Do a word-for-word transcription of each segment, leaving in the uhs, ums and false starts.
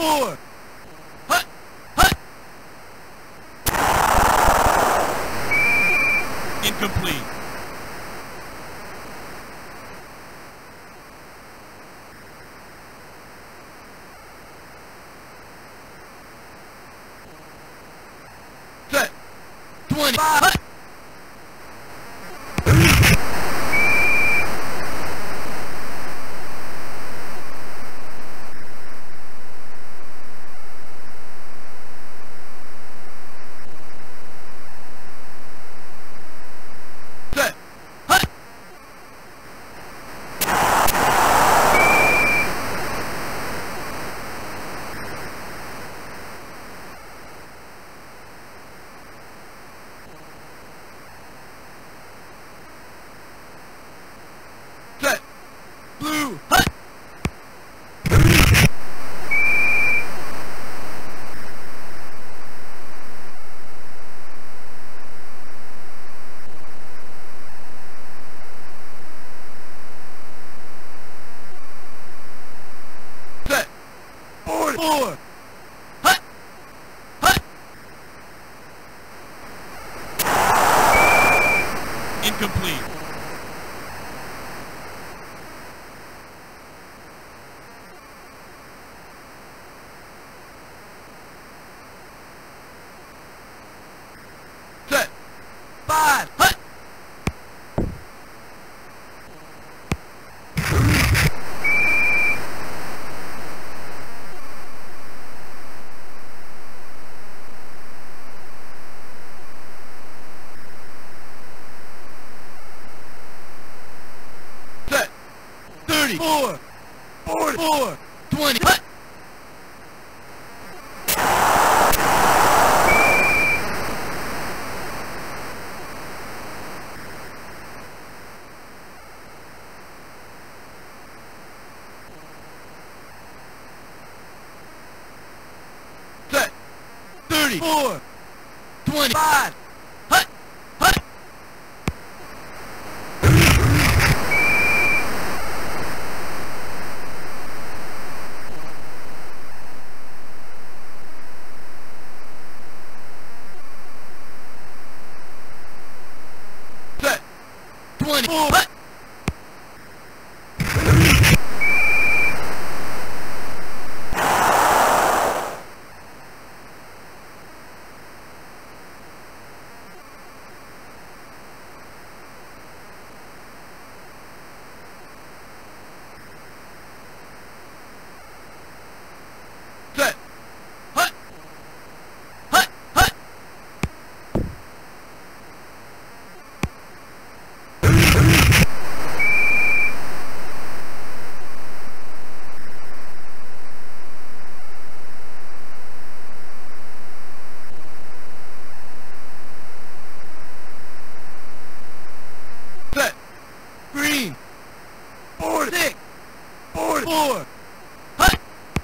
four. Hut, hut. Incomplete. Set. twenty-five. Hut. Set. Hut. Set. Blue. Hut. Set. Four. Four. Hut. Hut. Incomplete. Set. Five. Hut. Set. Thirty. Four. Forty. Four. Twenty. Hut. Set. Thirty. Four. Twenty-five. Hut. Hut. Set. Twenty-four. Hut. Set. Hut. Hut. Hut. Set. Green. Four. Six. Four. Four. Hut.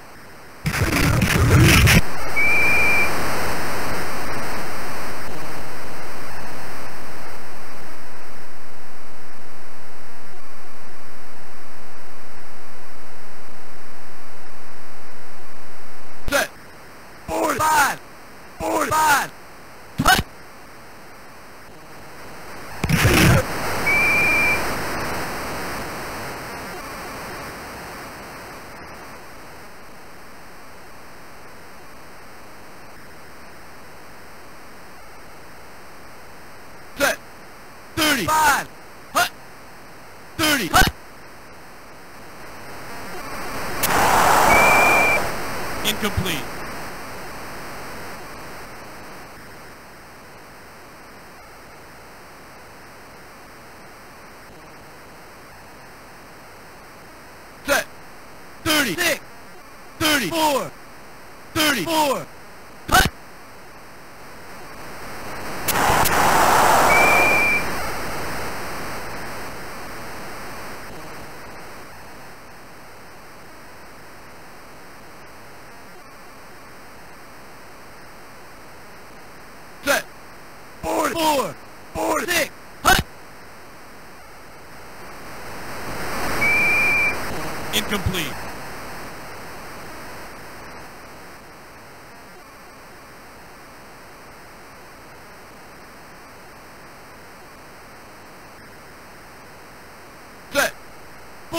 Set. Four. Five. Four. Five. Hut. Set. Thirty. Five. Hut. Thirty. Hut. Incomplete. Set. Thirty-six. Thirty-four. Thirty-four. Hut. Set. Four. Four. Four. Six. Hut. Incomplete.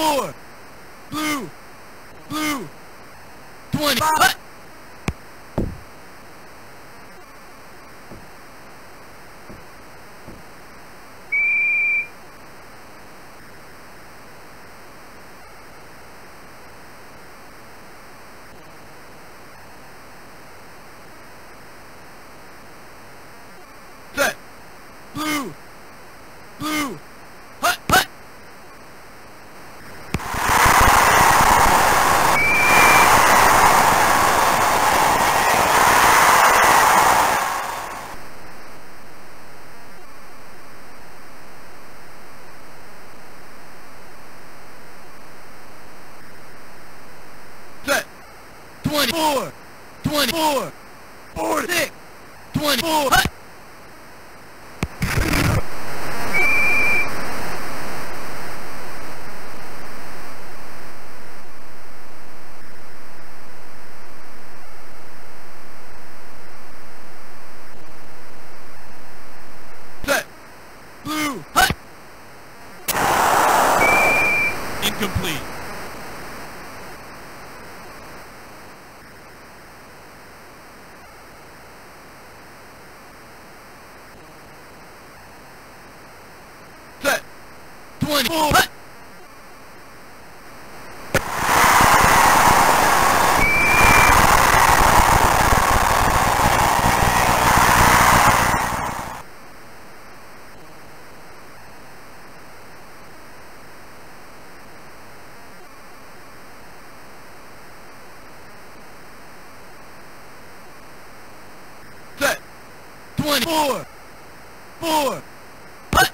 twenty-four. Blue. Blue. twenty. Hut. Set. Blue. Blue. Hut. Hut. Set. twenty-four. twenty-four. forty-six. twenty-four. Hut. Set. Blue. Hut. Incomplete. Set. twenty-four. Hut. Set. twenty-four. Four. Hut.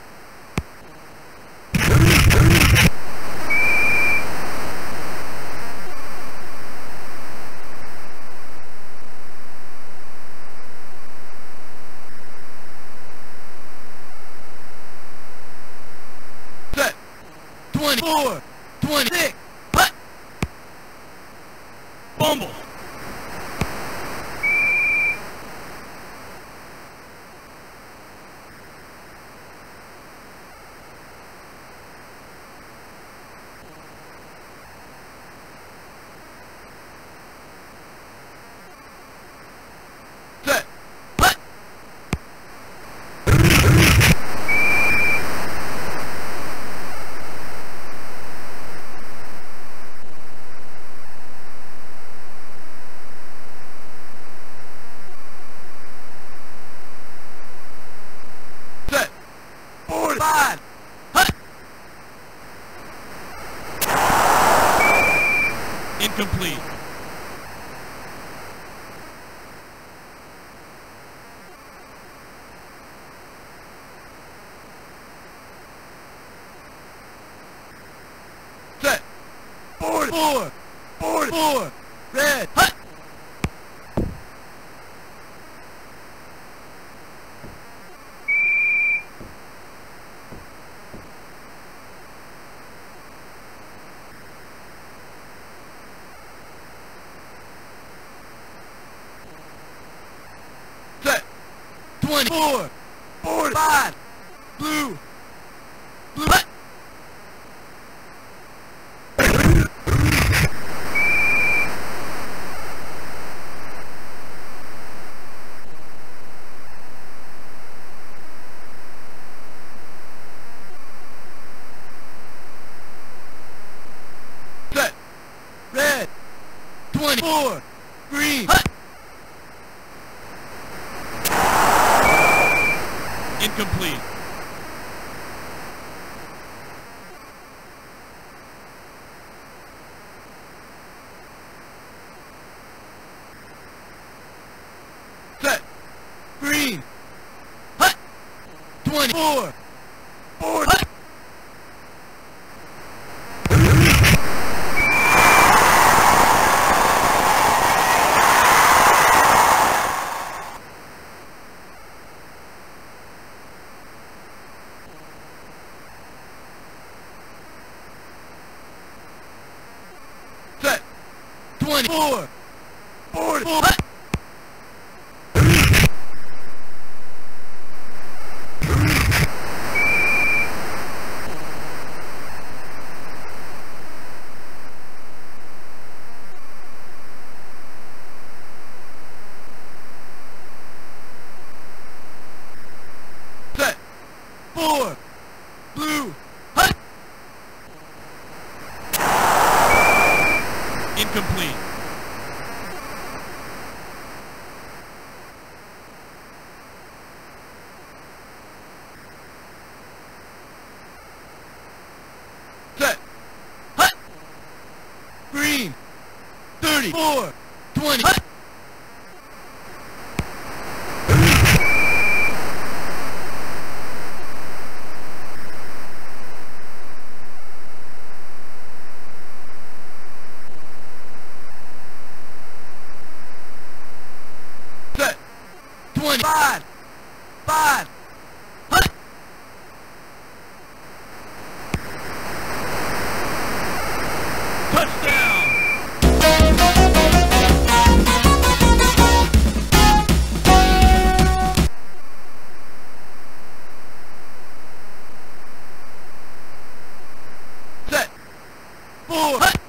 Set. twenty-four. twenty-six. Hut. Bumble. Set. Hut. Set. forty-five. Hut. Incomplete. Set. forty-four. forty-four. Red. Hut. Set. twenty-four. forty-five. Blue. Blue. Hut. Set. Red. twenty-four. Green. Hut. Incomplete. Set. Green. Hut. twenty-four. Four. Hut. Set. twenty-four. forty-four. Hut. Four. Blue. Hut. Incomplete. Set. Hut. Green. Thirty-four. Twenty. Hut. Five, five, hut. Touchdown. Set. Four, hut.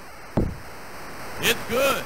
It's good.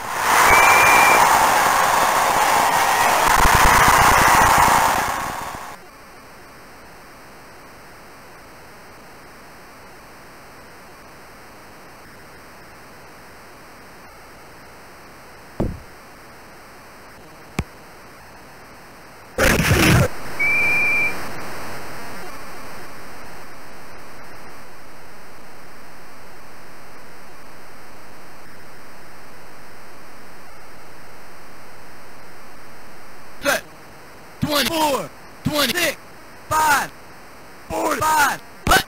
Set. Twenty-four, twenty-six, five, forty-five, hut.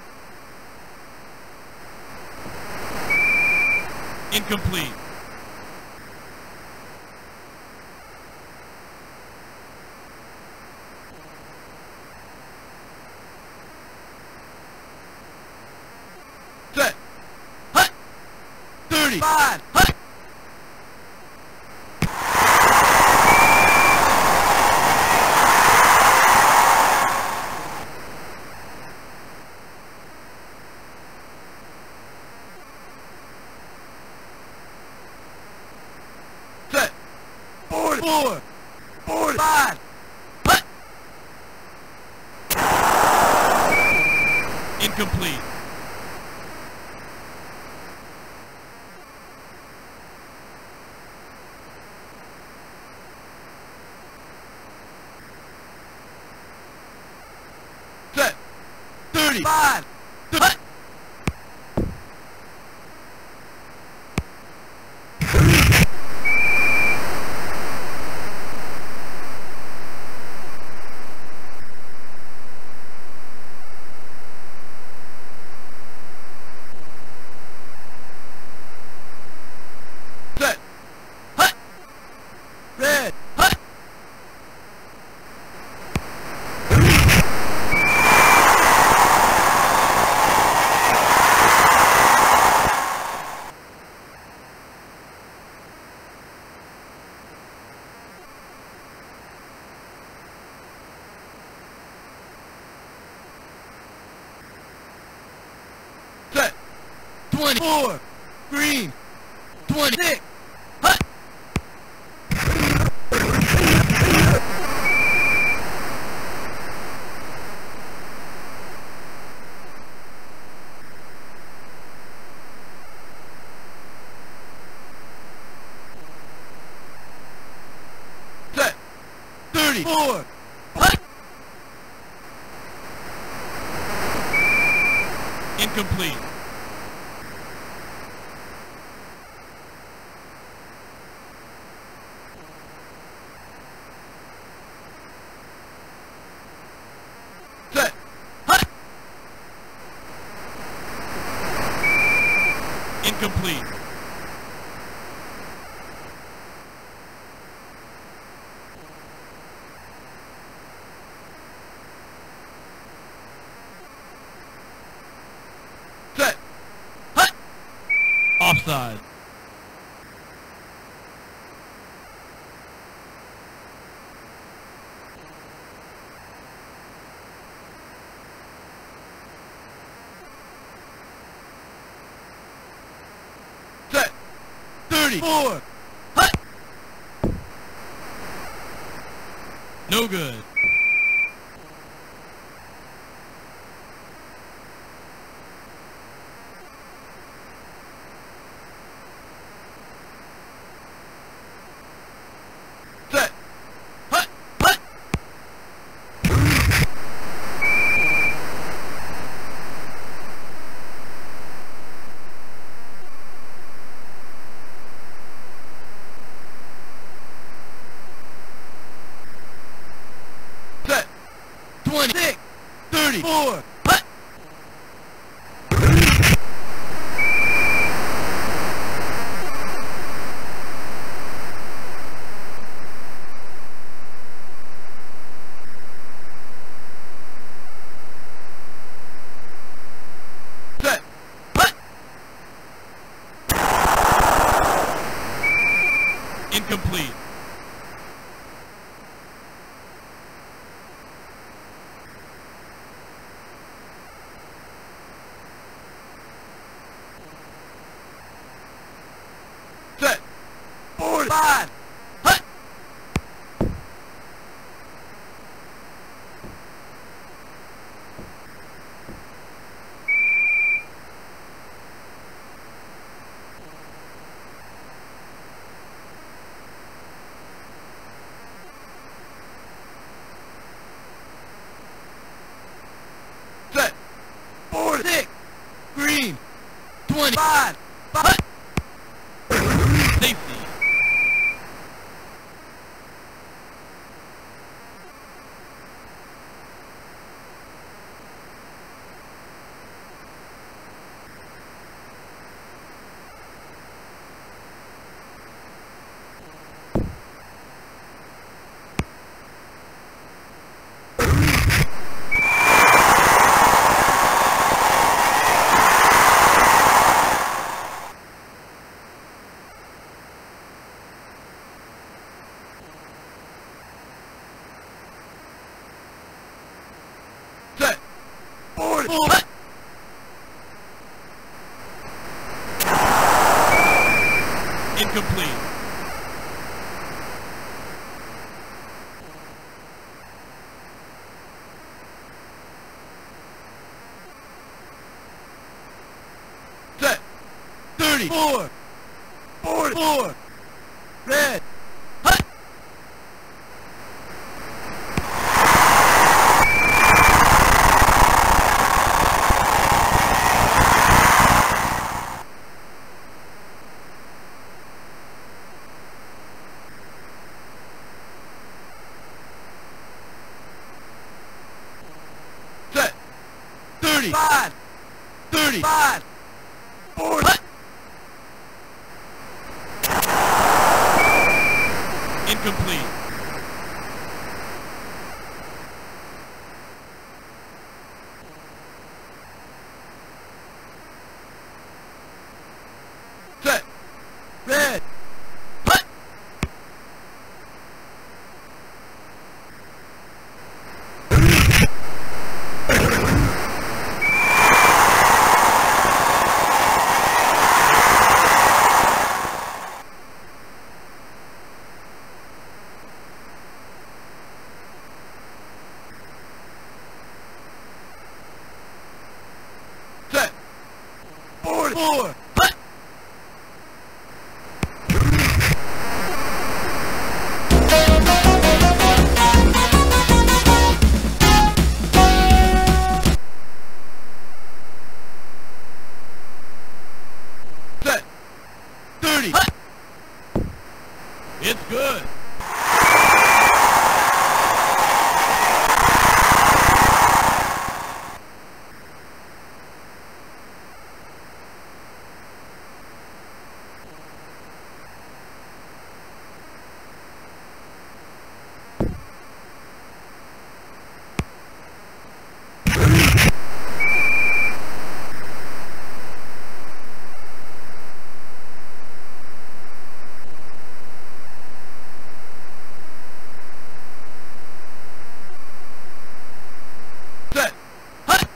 Incomplete. Set. Hut. Thirty-five, hut. Set. Forty-four, forty-five, hut. Incomplete. Set. Thirty-five, hut. Set. Hut. Red. Hut. Set. Twenty-four. Green. Twenty-six. Hut. Set. Thirty-four. Hut. Incomplete. Set. Hut. Incomplete. Set. Hut. Offside. Set. Thirty-four. Hut. No good. thirty-four. Hut. Set. Hut. Incomplete. Set. Forty-five. Hut. Set. Forty-six. Green. Twenty-five. Hut. Safety. Set. Forty-four. Hut. Incomplete. Set. Thirty-four. Forty-four. Red. Hut. Set. Thirty-five. Thirty-five. Forty. Hut. Incomplete. Set. Red. Hut. Set. Forty-four. Hut. Set. Thirty. Hut. It's good. Set. Hut.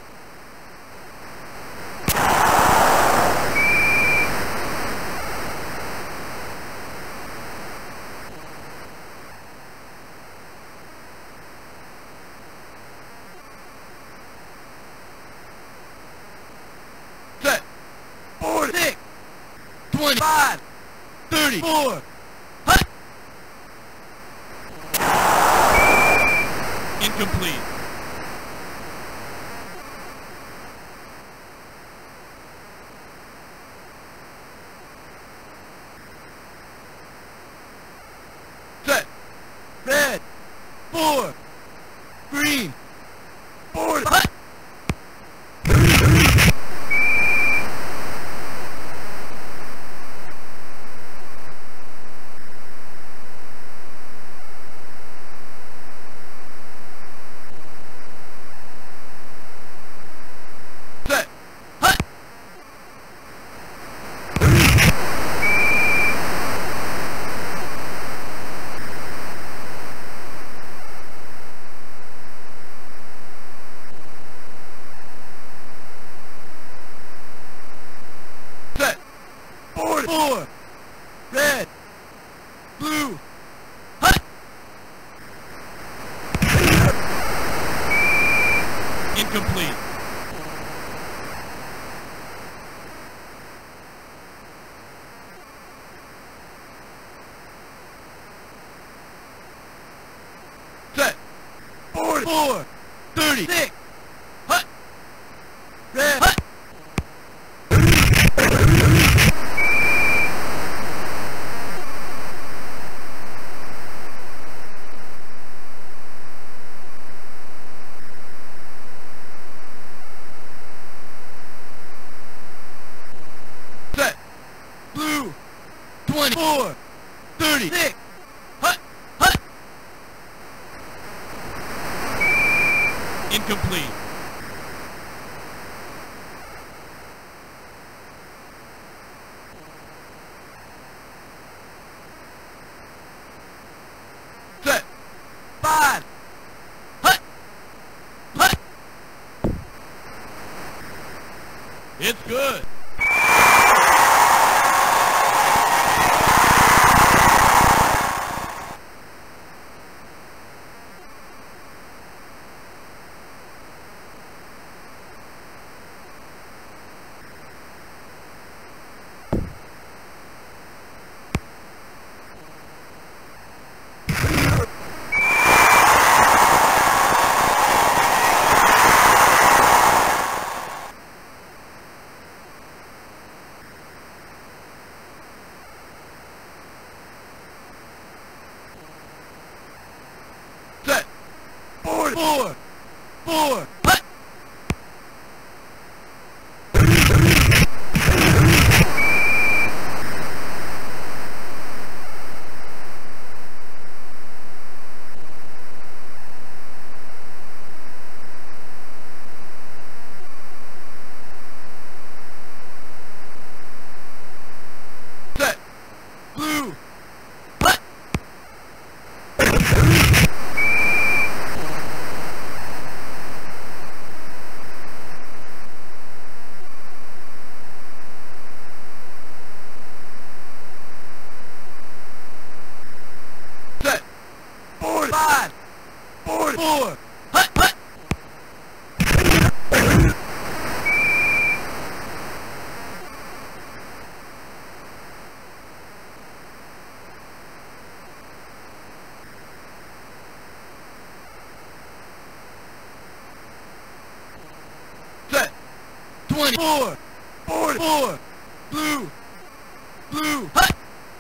Set. Forty-six. Twenty-five. Thirty-four. Hut. Incomplete. Set. Red. Four. Green. Forty. Hut. twenty-four. Red. Blue. Hut. Incomplete. Set. forty-four. thirty-six. Hut. Red. Hut. Set. Blue. twenty-four. thirty-six. Hut. Hut. Incomplete. Set. Five. Hut. Hut. It's good. Set. Forty-four. Four. Hut. Set. Blue. Hut. Set. Forty-five. Forty-four. Hut. Hut. Set. twenty-four. Forty-four. Blue. Blue. Hut.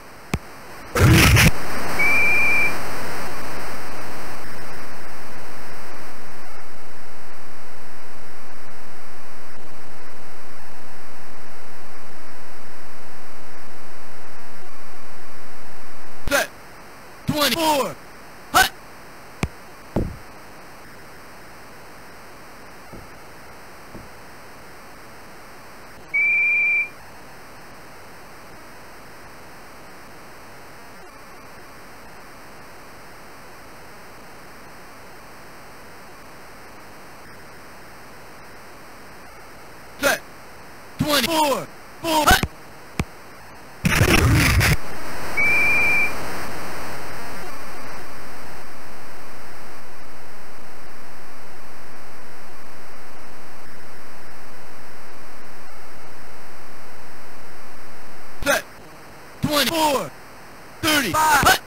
Set. twenty-four. Hut. Set. twenty-four. Four. Hut. Set. twenty-four. thirty-five. Hut.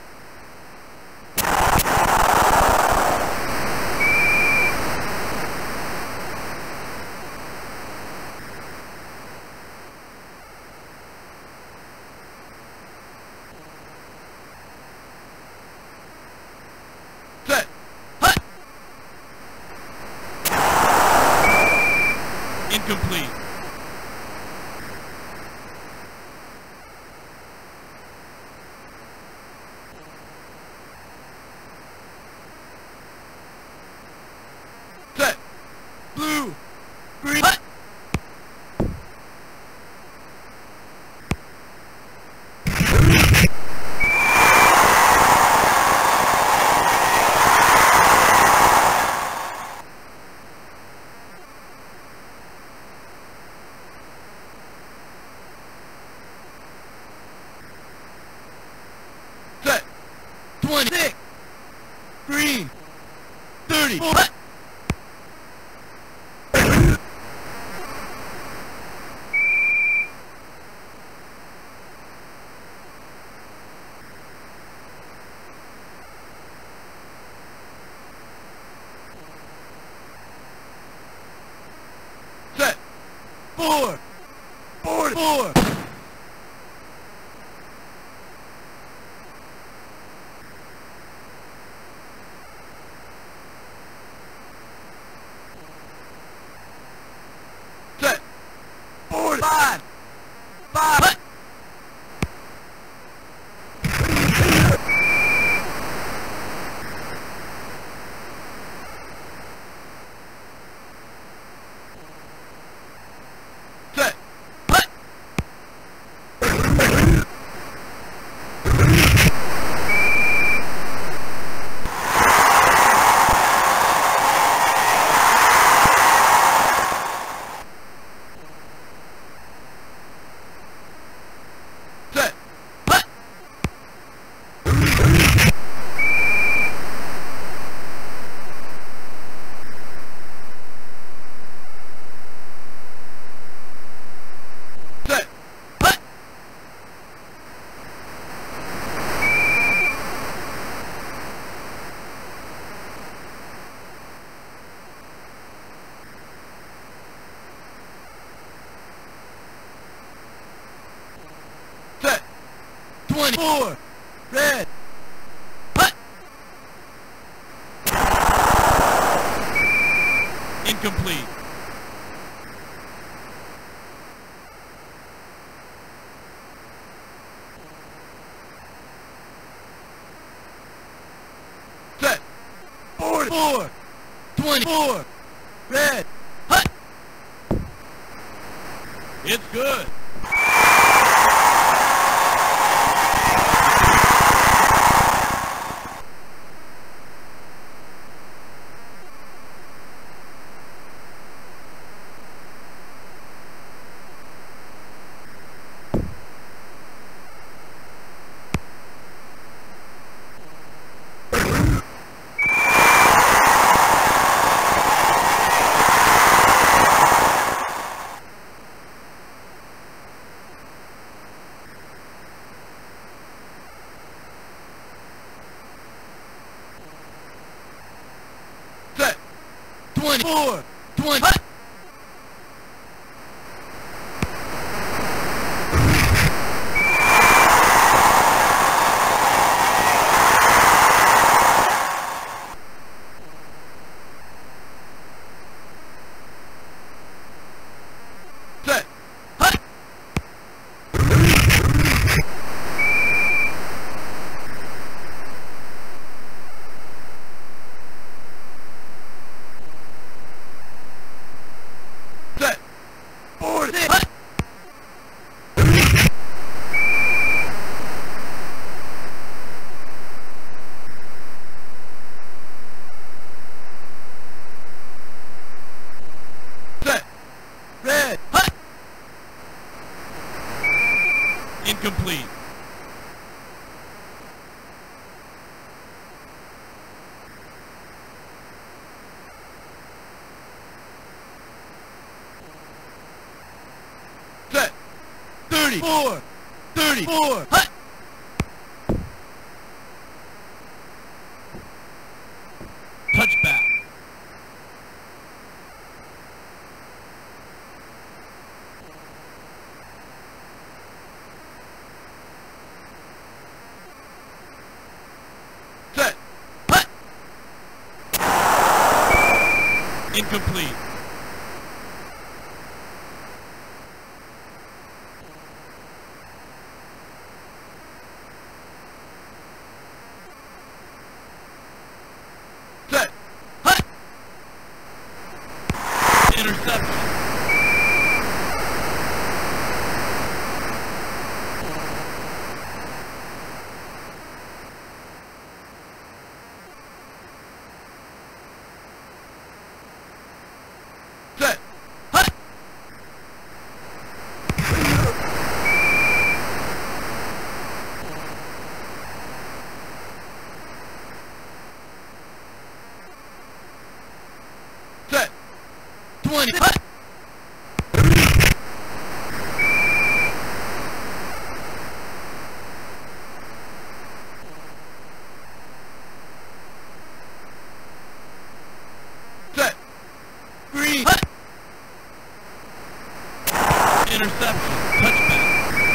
Set. Hut. Incomplete. Set. Blue. Green. Hut. Green. thirty. Set. Four. Four. Four. Set. Four. Five. Five. Set. Set. Set. Set. twenty-four. Red. Incomplete. Set. forty-four. twenty-four. Red. Hut. It's good. Set. twenty-four. twenty. Hut. Set. Hut. Set. forty. Hut. Set. Red. Hut. Incomplete. Set. thirty-four. thirty-four. Hut. Touchback. Set. Hut. Incomplete. Set. Hut. Interception. Set. Hut. twenty. Hut. Set. Green. Hut. Interception. Touchback.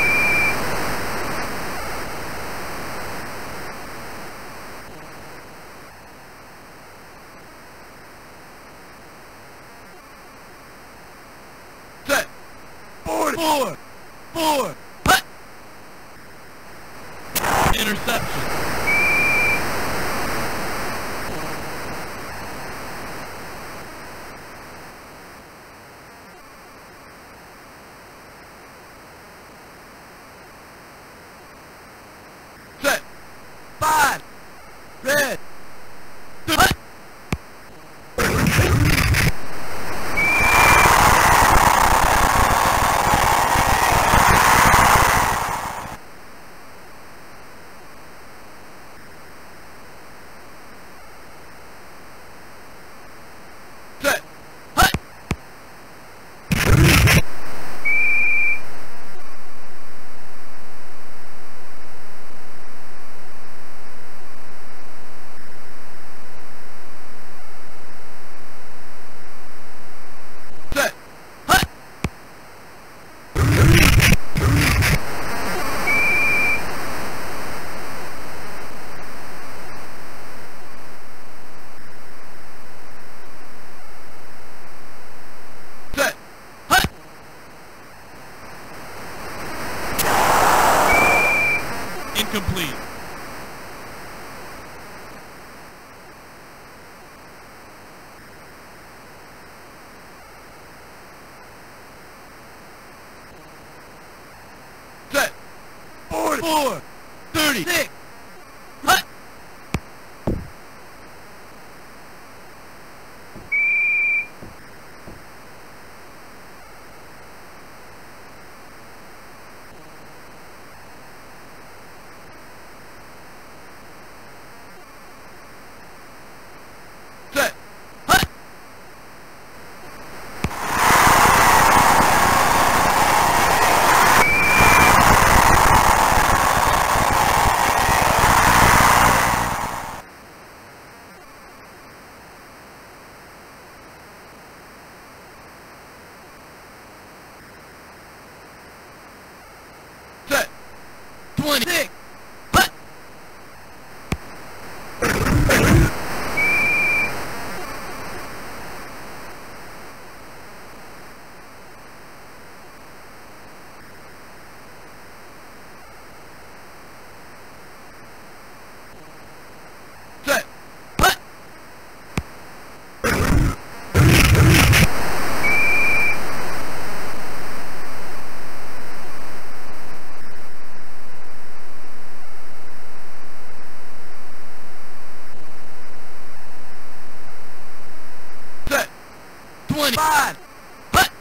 Set. Four. Four. Four. Hut. Interception. Set. Five. Red. Hut. Set. Hut. Set. Hut. Set. Hut. Incomplete. Set. Four. Four. Thirty. Six. Hut. Set. Hut. Set. Twenty-six. Hut. Set. Hut. Set. Twenty-five. Hut.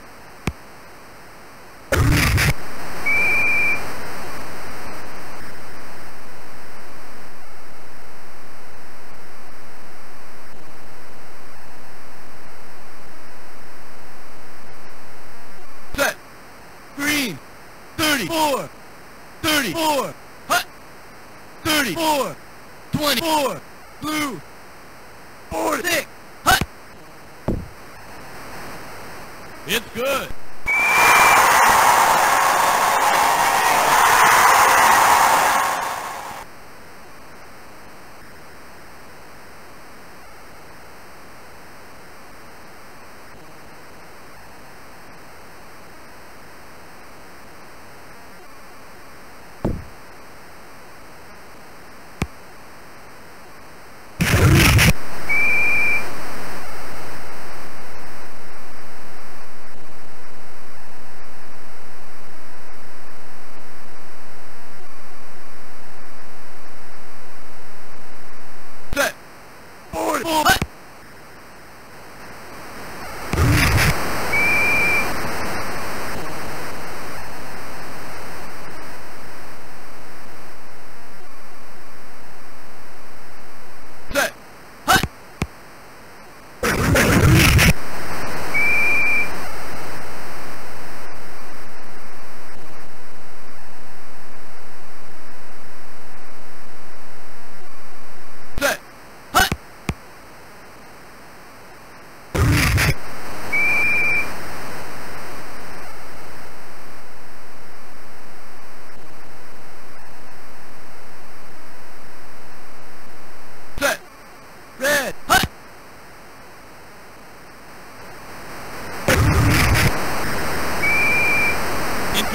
Set. Green. Thirty-four. Thirty-four. Hut. Thirty-four. Twenty-four. Blue. Forty-six. Hut. It's good.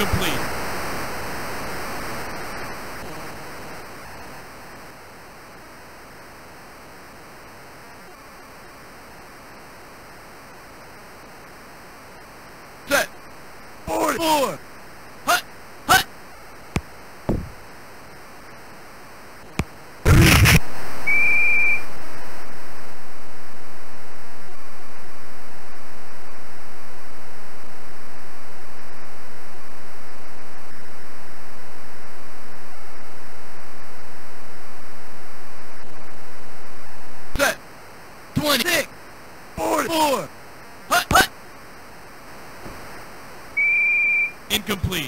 Incomplete. Set. Forward. Four. Hut. Hut. Set. Twenty-six. Forward. Four. Hut. Hut. Incomplete.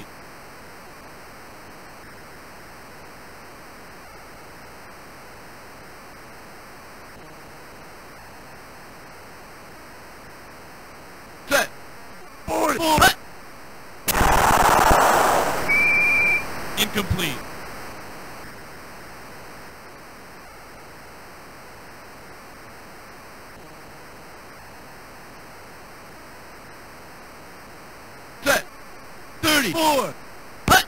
Set. Forward. Four. Hut. Incomplete. Set. Thirty-four. Hut.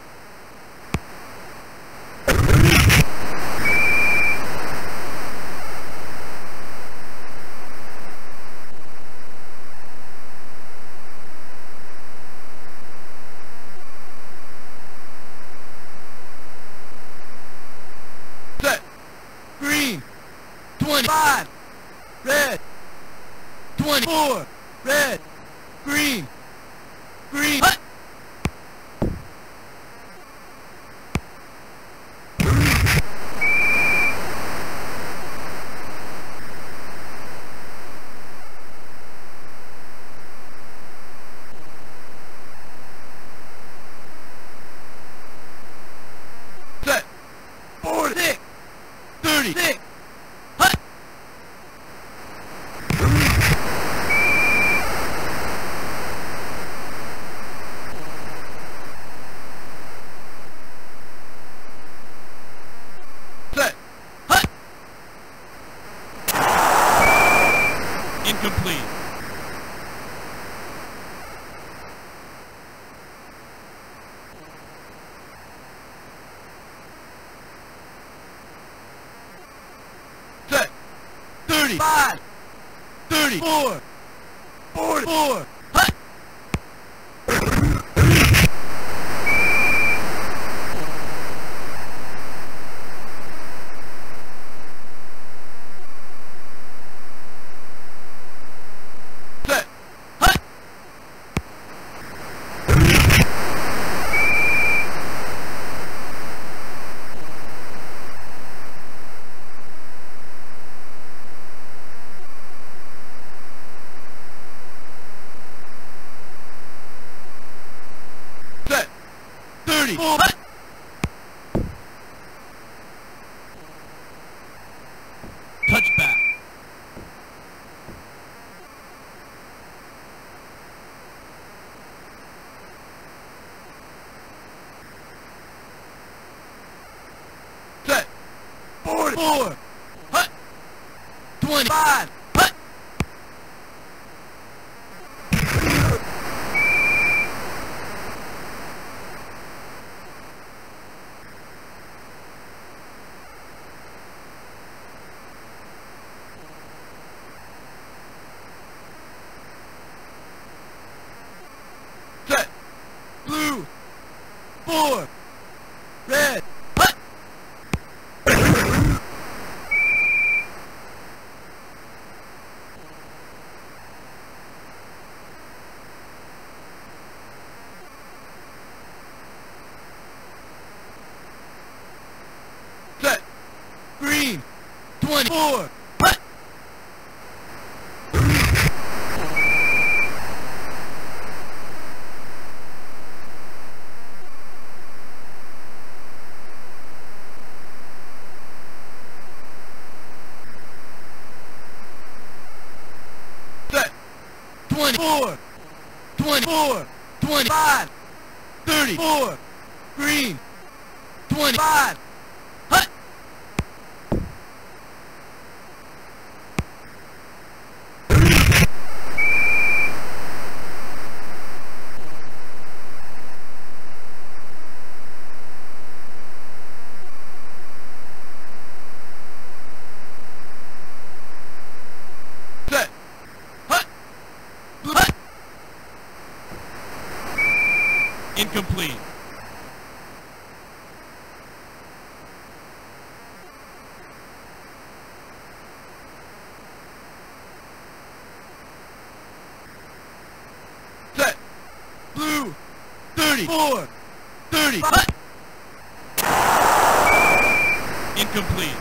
Set. Green. Twenty-five. Red. Twenty-four. Red. Green. Green. Hut. Set. Forty-six. Thirty-six. Hut. Set. Hut. Incomplete. Set. Thirty-five. Thirty-four. Forty-four. Hut. Set. Hut. Set. Thirty-four. Hut. Touchback. Set. Forty-four. Hut. Twenty-five. Hut. Set. Blue. Four. Red. Hut. Set. Green. Twenty-four. Hut. Set. Twenty-four. Twenty-four. Twenty-five. Thirty-four. Green. Twenty-five. Hut. Incomplete. Set. Blue. thirty-four. thirty. Incomplete.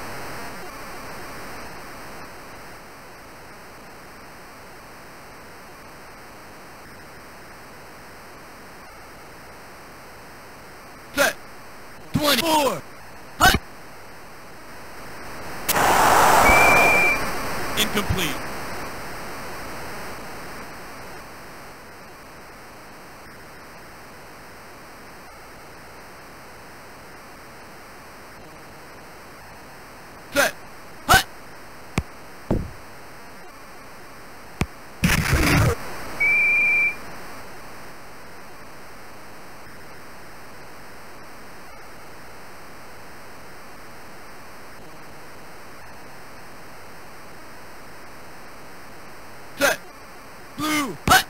Set. twenty-four. Hut. Incomplete. Set. Hut. Set. Blue. Hut.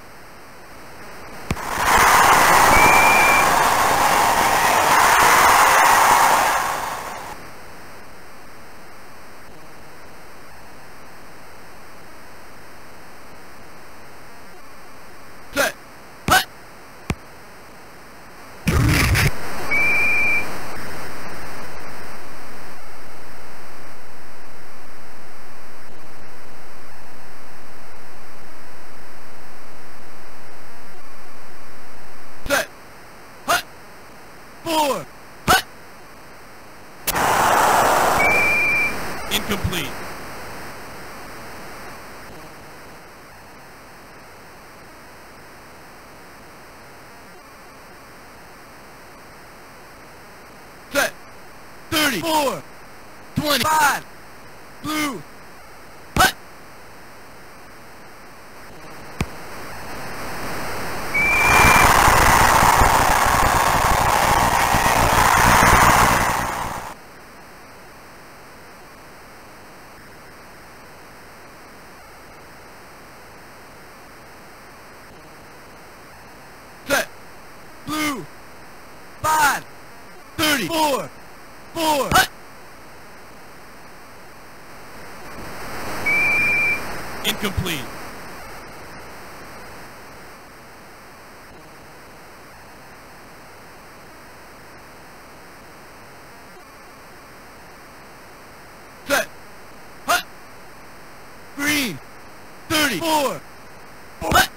Set. Hut. Set. Hut. Four. Hut. Incomplete. Set. thirty-four. twenty-five. Blue. Hut. Set. Blue. Five. thirty-four. Four. Hut. Incomplete. Set. Hut. Green. thirty-four. Hut.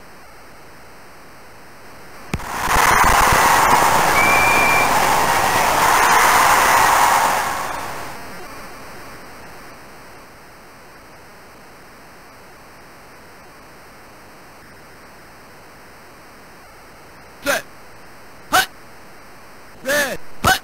Set. Hut. Red. Hut.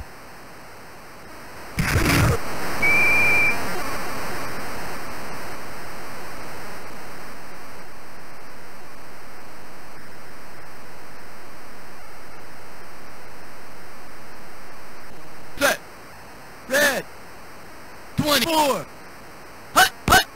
Set. Red. twenty-four. Hut. Hut.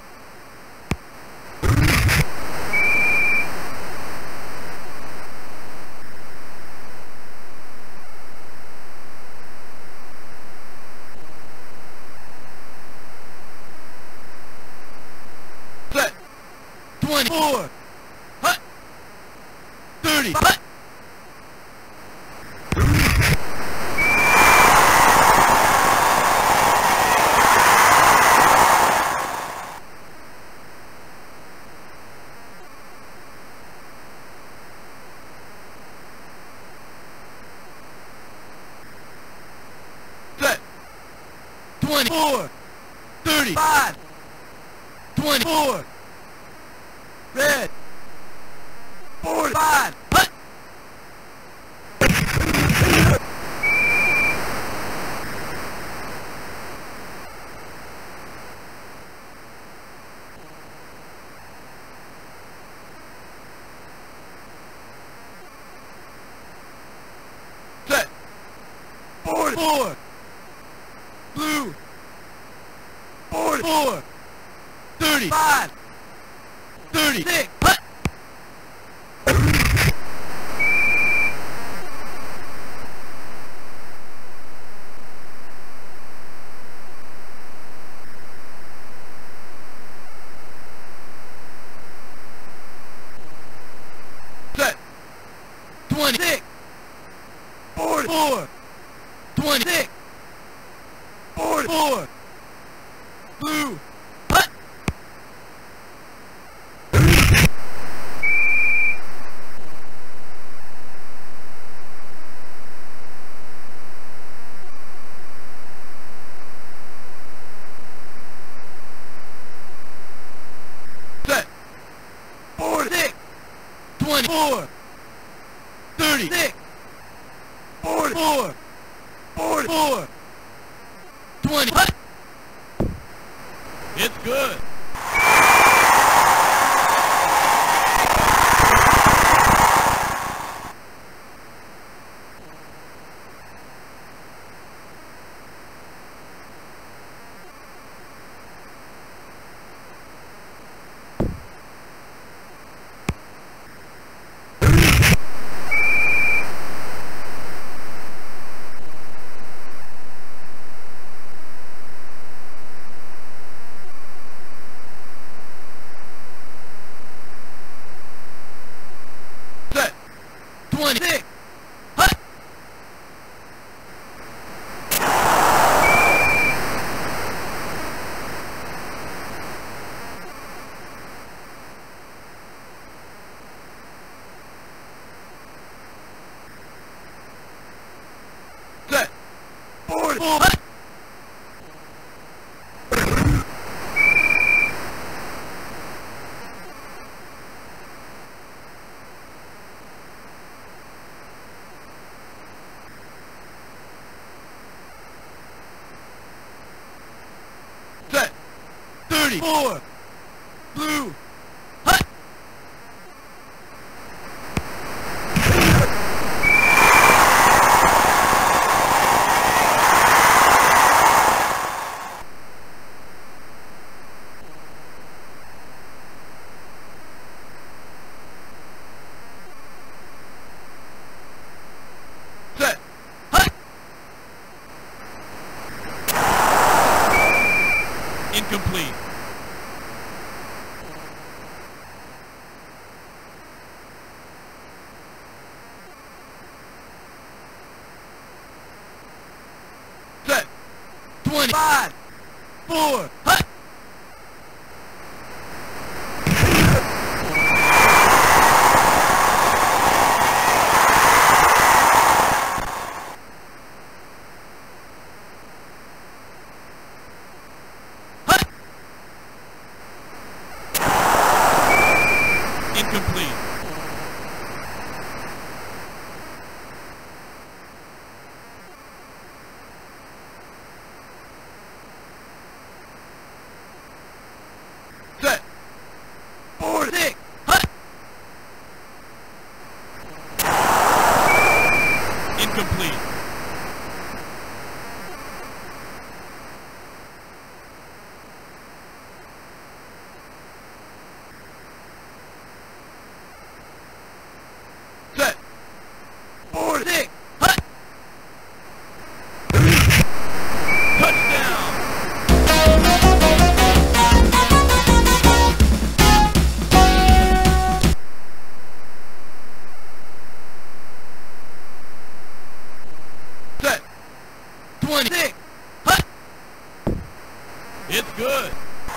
Set. twenty-four. Hut. thirty. Hut. Set. twenty-four. thirty-five. twenty-four. Red. forty-five. Hut. Set. forty-four. Blue. forty-four. thirty-five. thirty-six. Hut. twenty-six, forty-four, twenty-six, forty-four, blue, hut. Set, forty-six, twenty-four, thirty-six, forty-four, forty-four, twenty. Hut. It's good. Set, twenty-six, hut. Set, forty-four, hut. Set, thirty-four, blue, hut. Set, hut. Incomplete. Set, twenty-five, four, hut. Hut. Incomplete. Set, forty-six, hut. Incomplete. Set, forty-six, hut. Touchdown. Set, twenty-six, hut. It's good.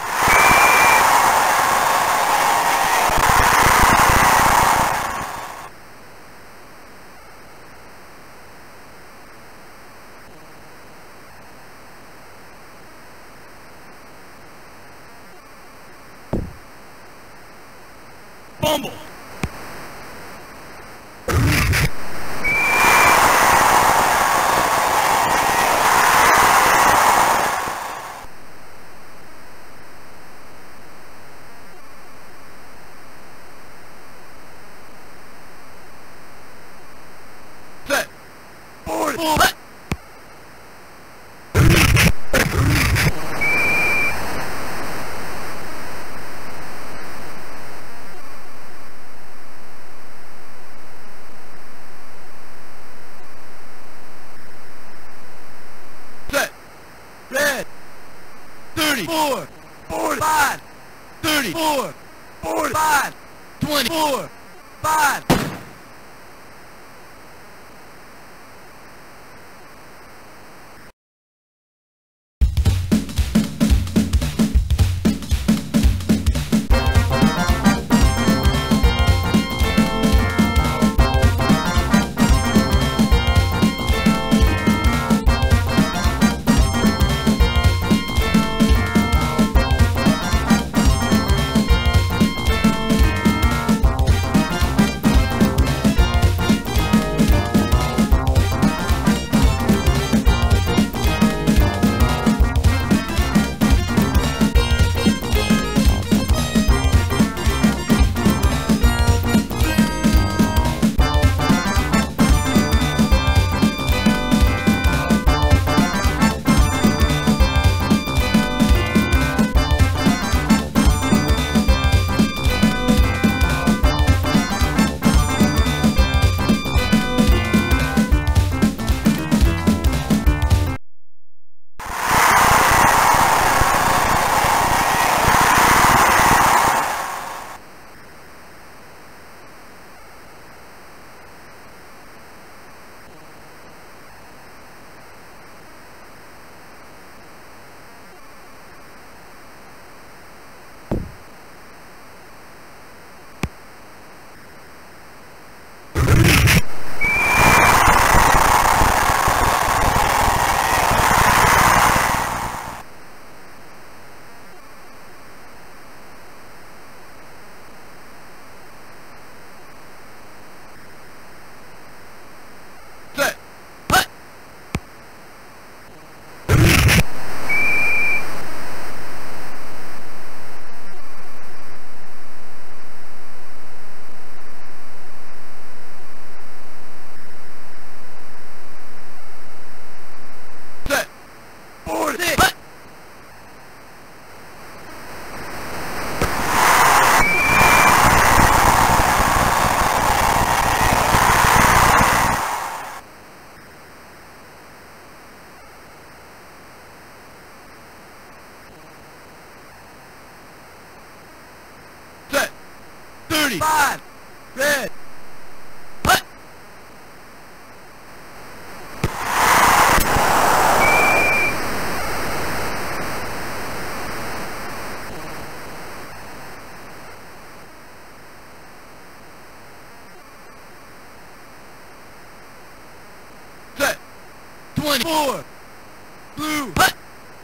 Fumble. Set, forty-four, hut. Set, red, thirty-four, forty-five, thirty-four, forty-five, twenty-four, five. thirty. Five. Red. Hut. Set. Twenty-four. Blue. Hut.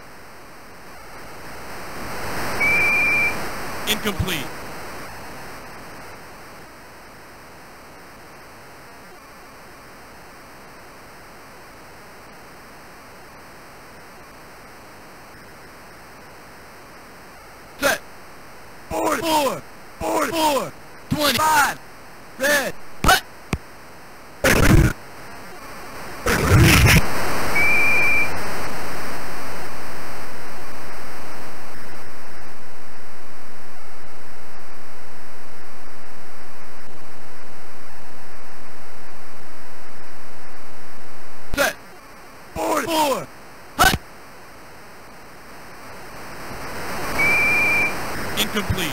Incomplete. Set. Forty-four. Forty-four. Twenty-five. Red. Hut. Set. Forty-four. Hut. Incomplete.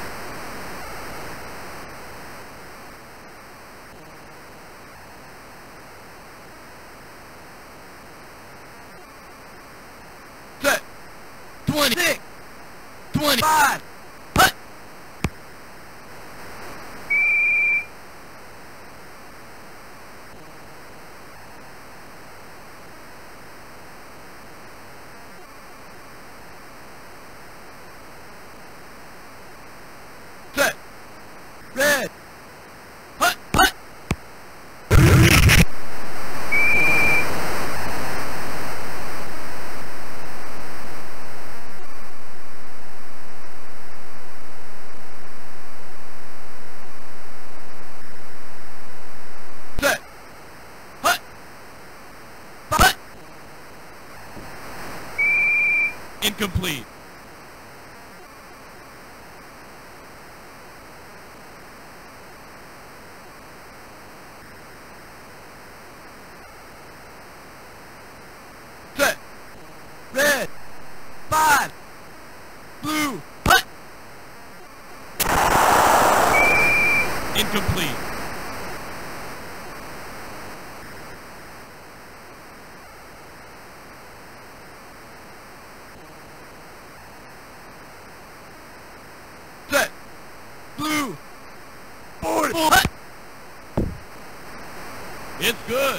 Set. Twenty-six. Twenty-five. Hut. Set. Red. Hut. Hut. Set. Hut. Hut. Incomplete. Set. Red. Five. Blue. Hut. Incomplete. Set. Blue. Forty-four. Hut. It's good.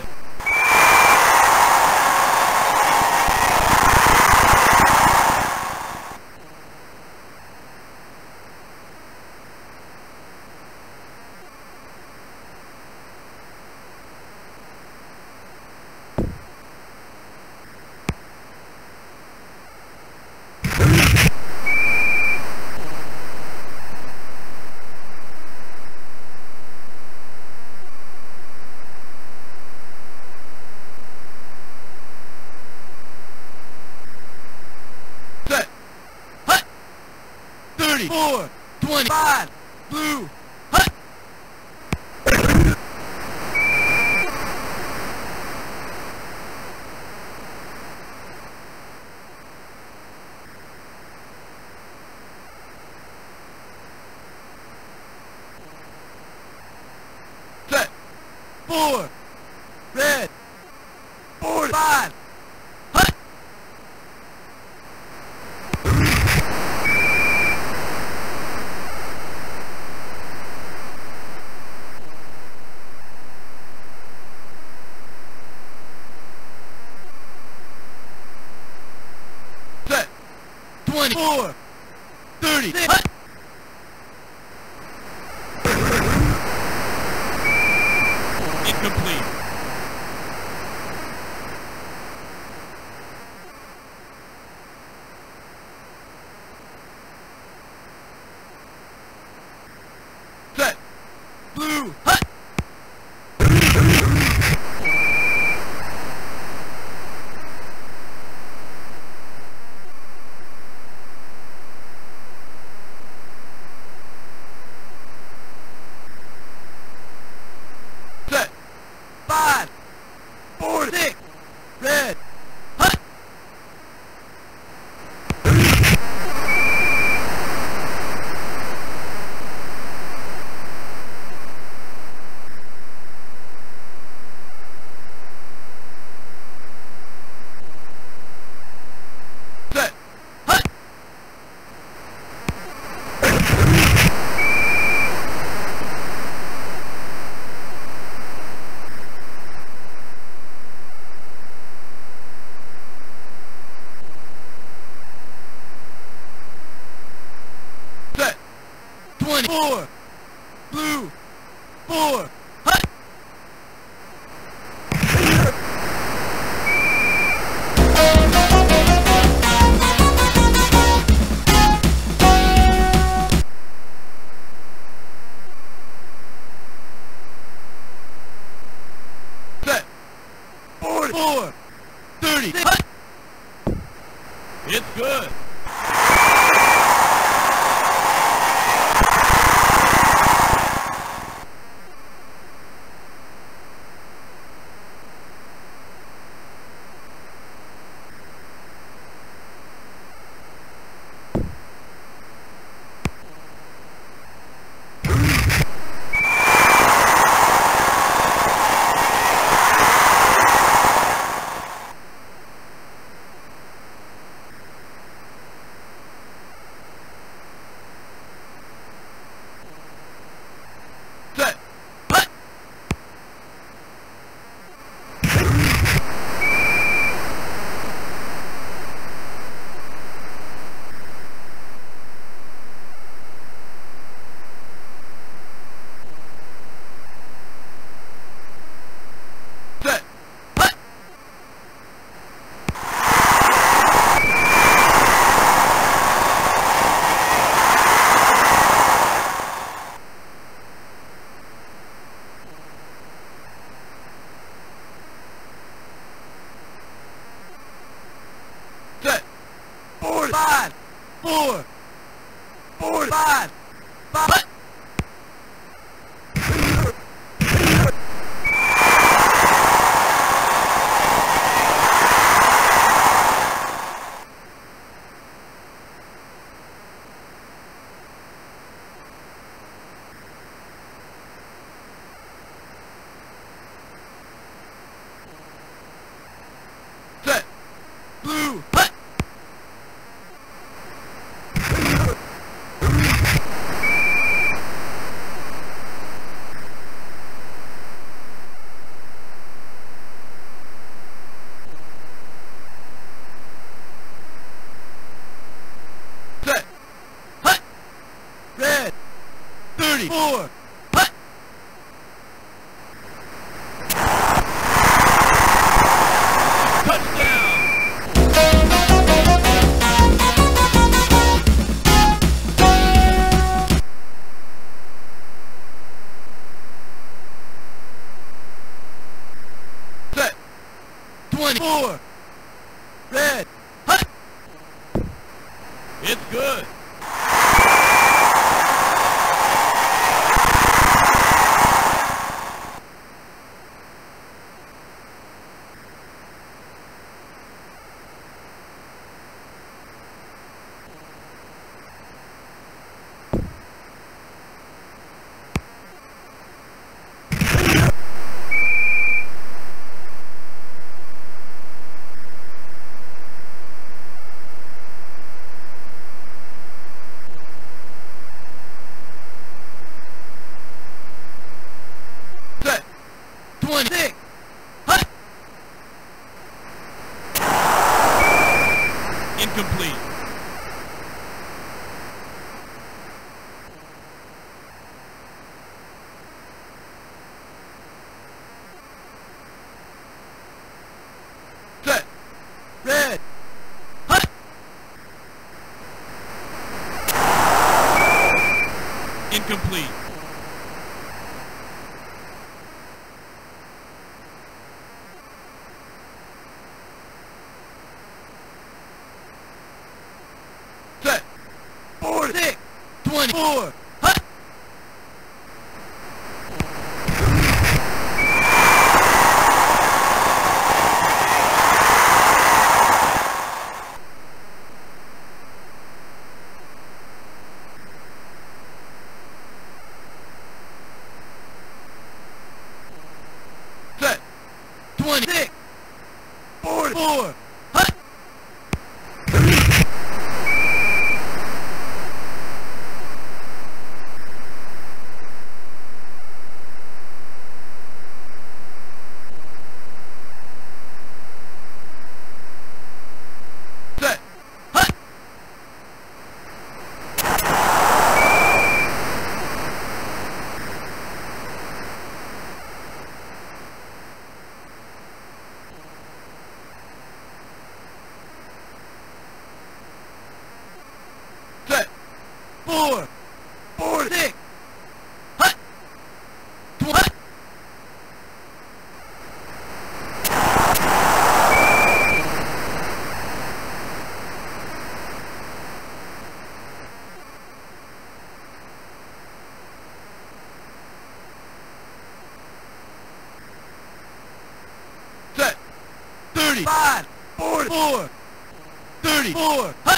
Set. Hut. Thirty-four. Twenty-five. Blue. Hut. Set. Four. Red. Forty-five. Hut. Set. Twenty-four. Thirty-six. Hut. Incomplete. Set. Blue. Hut. Set. Five. Four. Six. Red. Hut. twenty-four. Blue. Four. Hut. Set. Forty-four. Thirty. Hut. It's good. Set. Hut. Set. Hut. Set. Forty. Five. Four. Forty. Five. Five. Hut. Set. Blue. Hut. Set. Hut. Red. Thirty-four. Hut. Touchdown. Set. Twenty-four. Red. Hut. It's good. Set. Twenty-six. Hut. Incomplete. Set. Red. Hut. Incomplete. Set. Forty-six. Twenty-four. Hut. Set. Twenty-six. Forty-four. Hut. Set. Hut. four, four, six, hut, twenty. Set, thirty-five, forty-four, thirty-four, hut.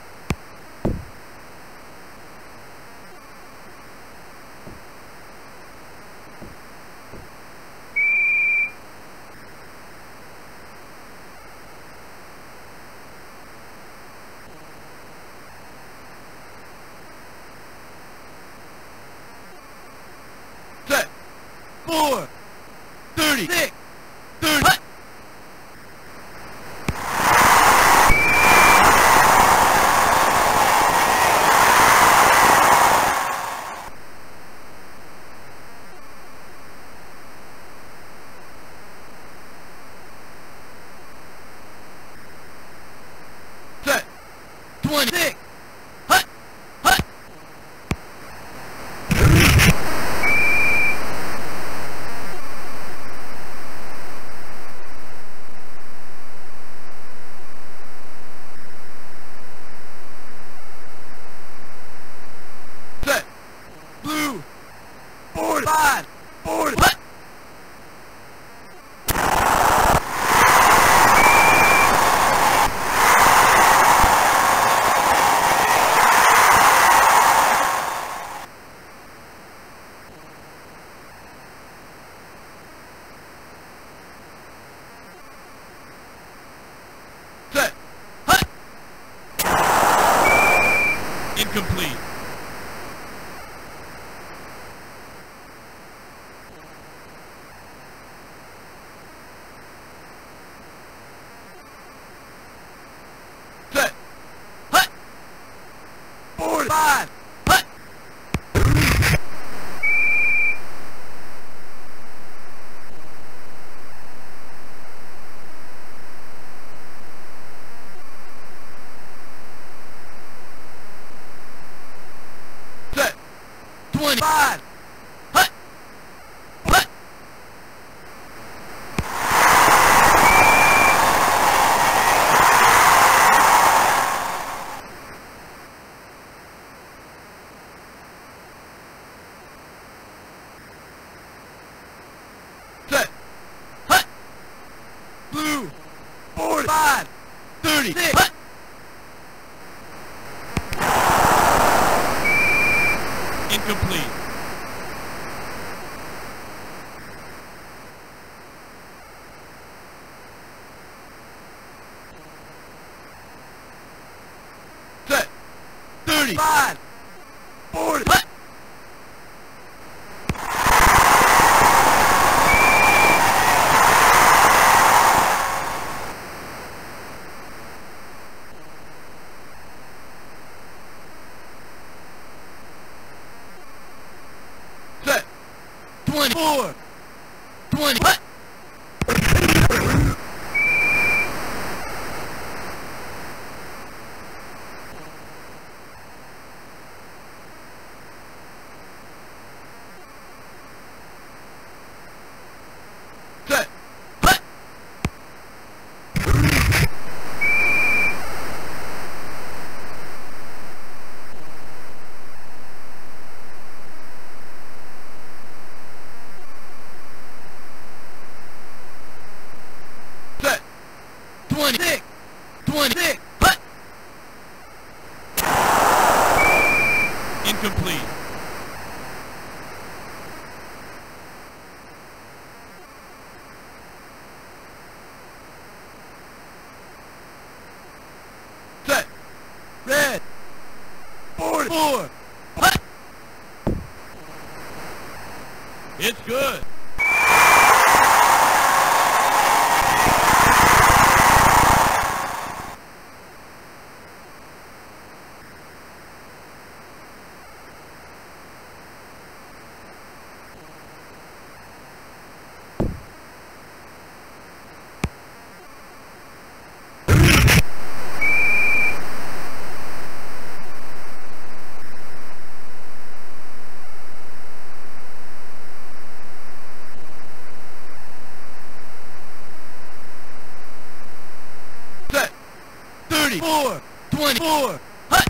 Set, four, thirty-six, thirty, hut. Set, twenty-six, hut, hut. Set, blue, forty-five, forty, hut. Set, hut. Incomplete. Set, hut. forty-five, hut. Set, twenty-five, hut, hut. Set, hut. Blue, forty-five, thirty-six, hut. Incomplete. Set, thirty-five, forty, hut. Set, twenty-four, twenty, hut. Set, hut. Set, twenty-six, twenty-six, hut. Incomplete. Set, red, forty-four, hut. It's good. thirty-four, twenty-four, hut!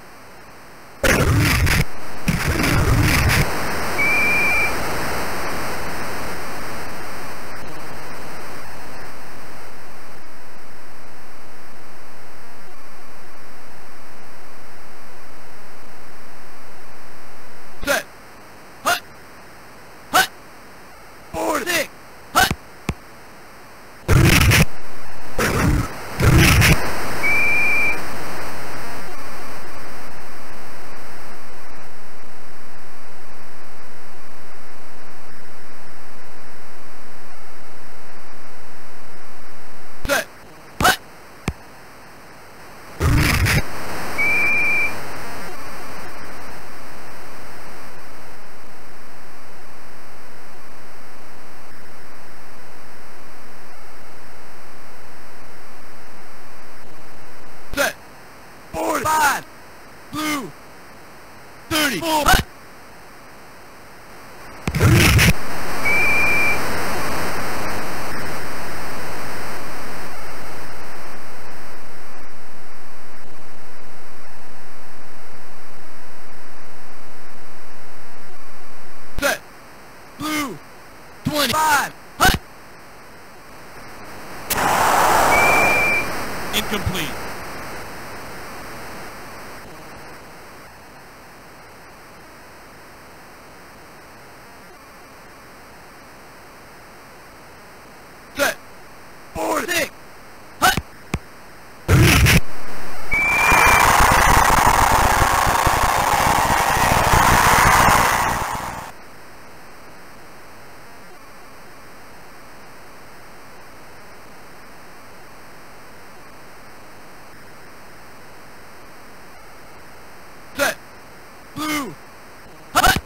Set, hut, hut, four, six, hut! Set, hut! Set, four, five, blue, thirty-four, hut! Set, blue, twenty-five, hut! Incomplete. Set, four, six, hut! Set, blue, hut!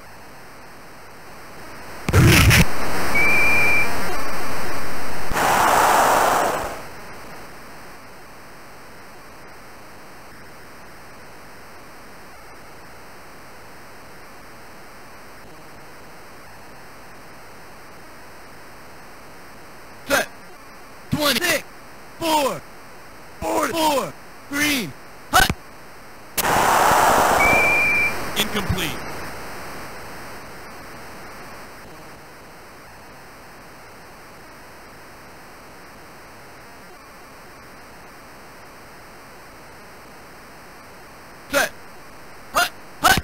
Set, twenty-six, four, four, four, green, hut! Incomplete. Set, hut, hut!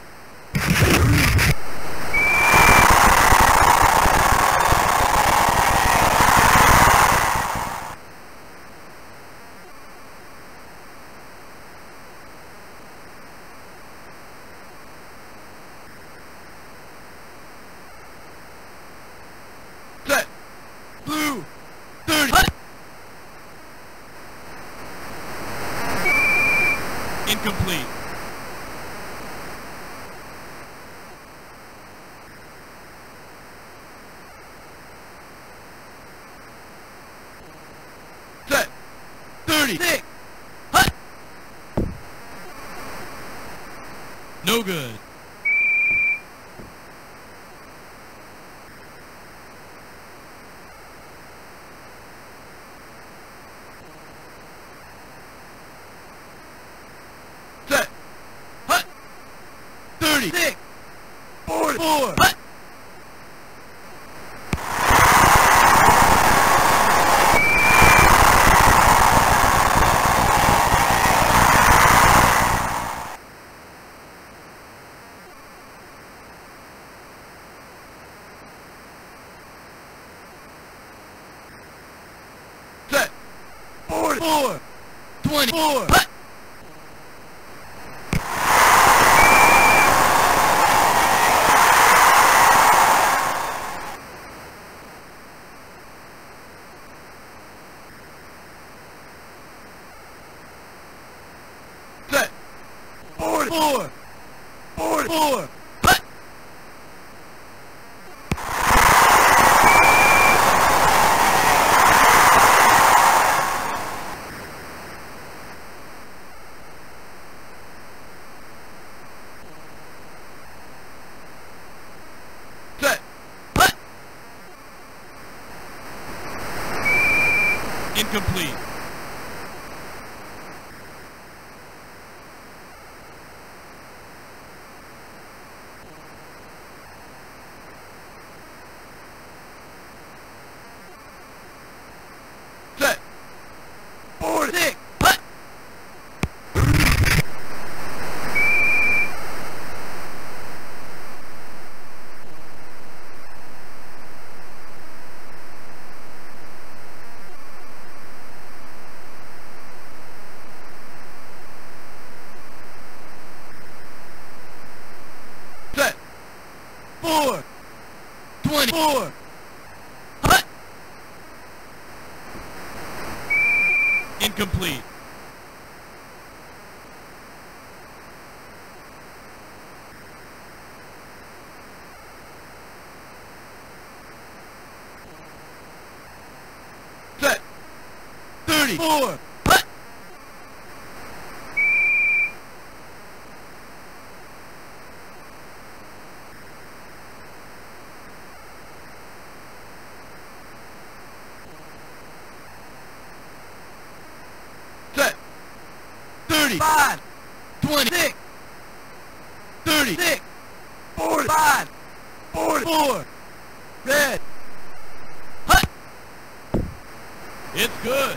Set, blue, thirty, hut! Incomplete. Set, thirty-six, hut! No good. Set, hut! thirty-six, forty-four, hut! Set, forty-four, twenty-four, hut! Set, forty-four, forty-four, hut! Set, hut! Incomplete. thirty-four, twenty-four, hut! Incomplete. Set. thirty-four, hut! Set. thirty-five, twenty-six, thirty-six, forty-five, forty-four, red, hut! It's good.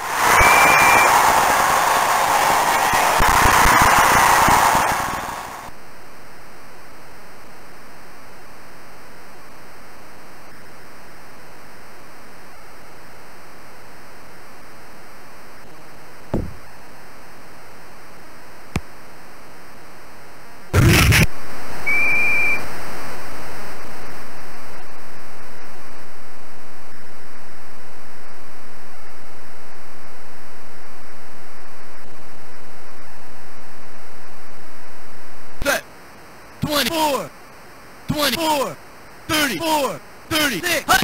Set. twenty-four, twenty-four, thirty-four, thirty-six, hut!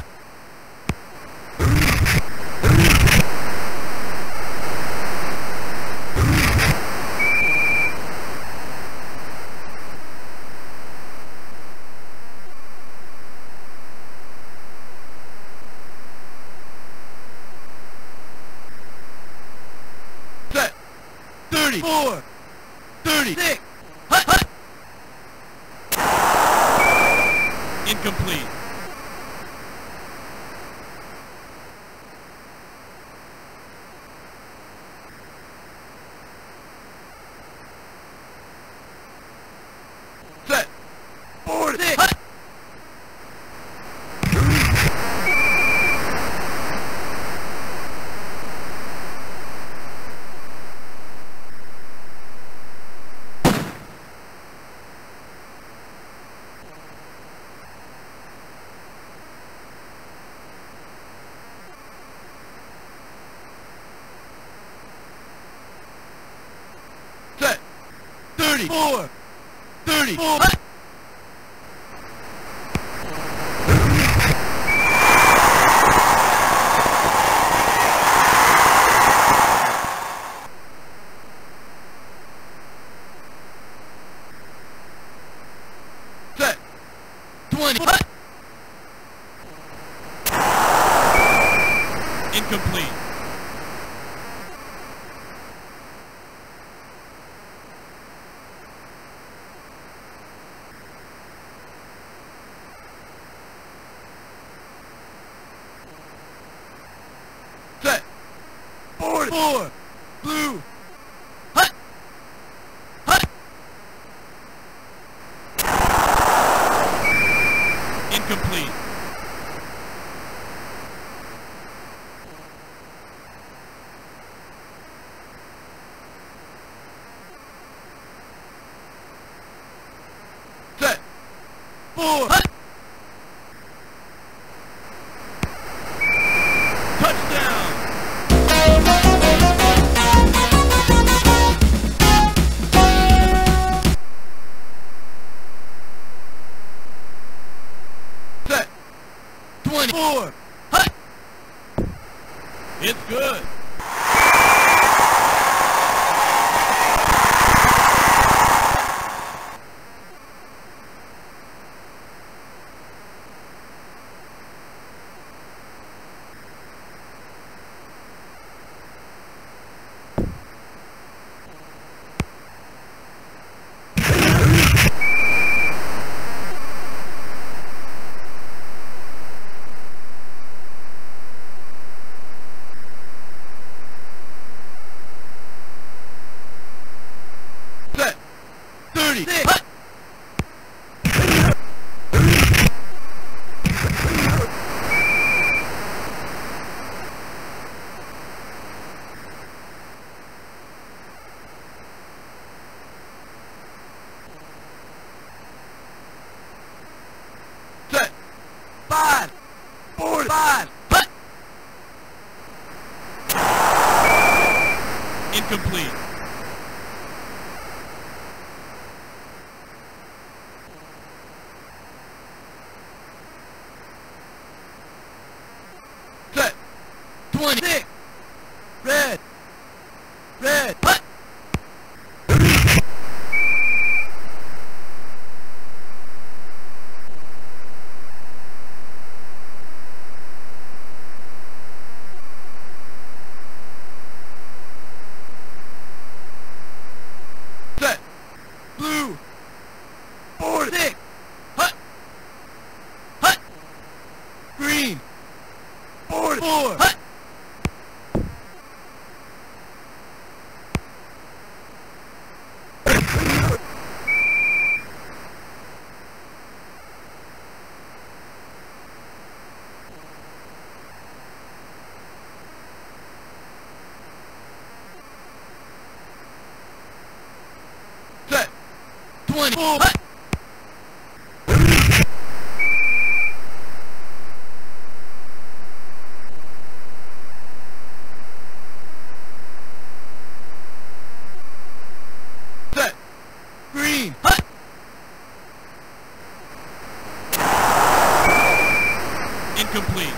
Set. thirty-four, thirty-six, hut, hut! Incomplete. Set. forty-six, hut! Set. thirty-four, thirty-four, hut! Set. twenty, hut! Incomplete. Set. forty-four, blue, hut! Hut! Incomplete. Set. four, hut! Touchdown! Set. twenty-four, hut! It's good. Five. Hut. Incomplete. Set. Twenty-six. Red. Red. Hut. Set. Blue. Four. Six. Hut. Hut. Green. Four. Four. Hut. Set. Twenty-four. Hut. Set. Green. Hut. Incomplete.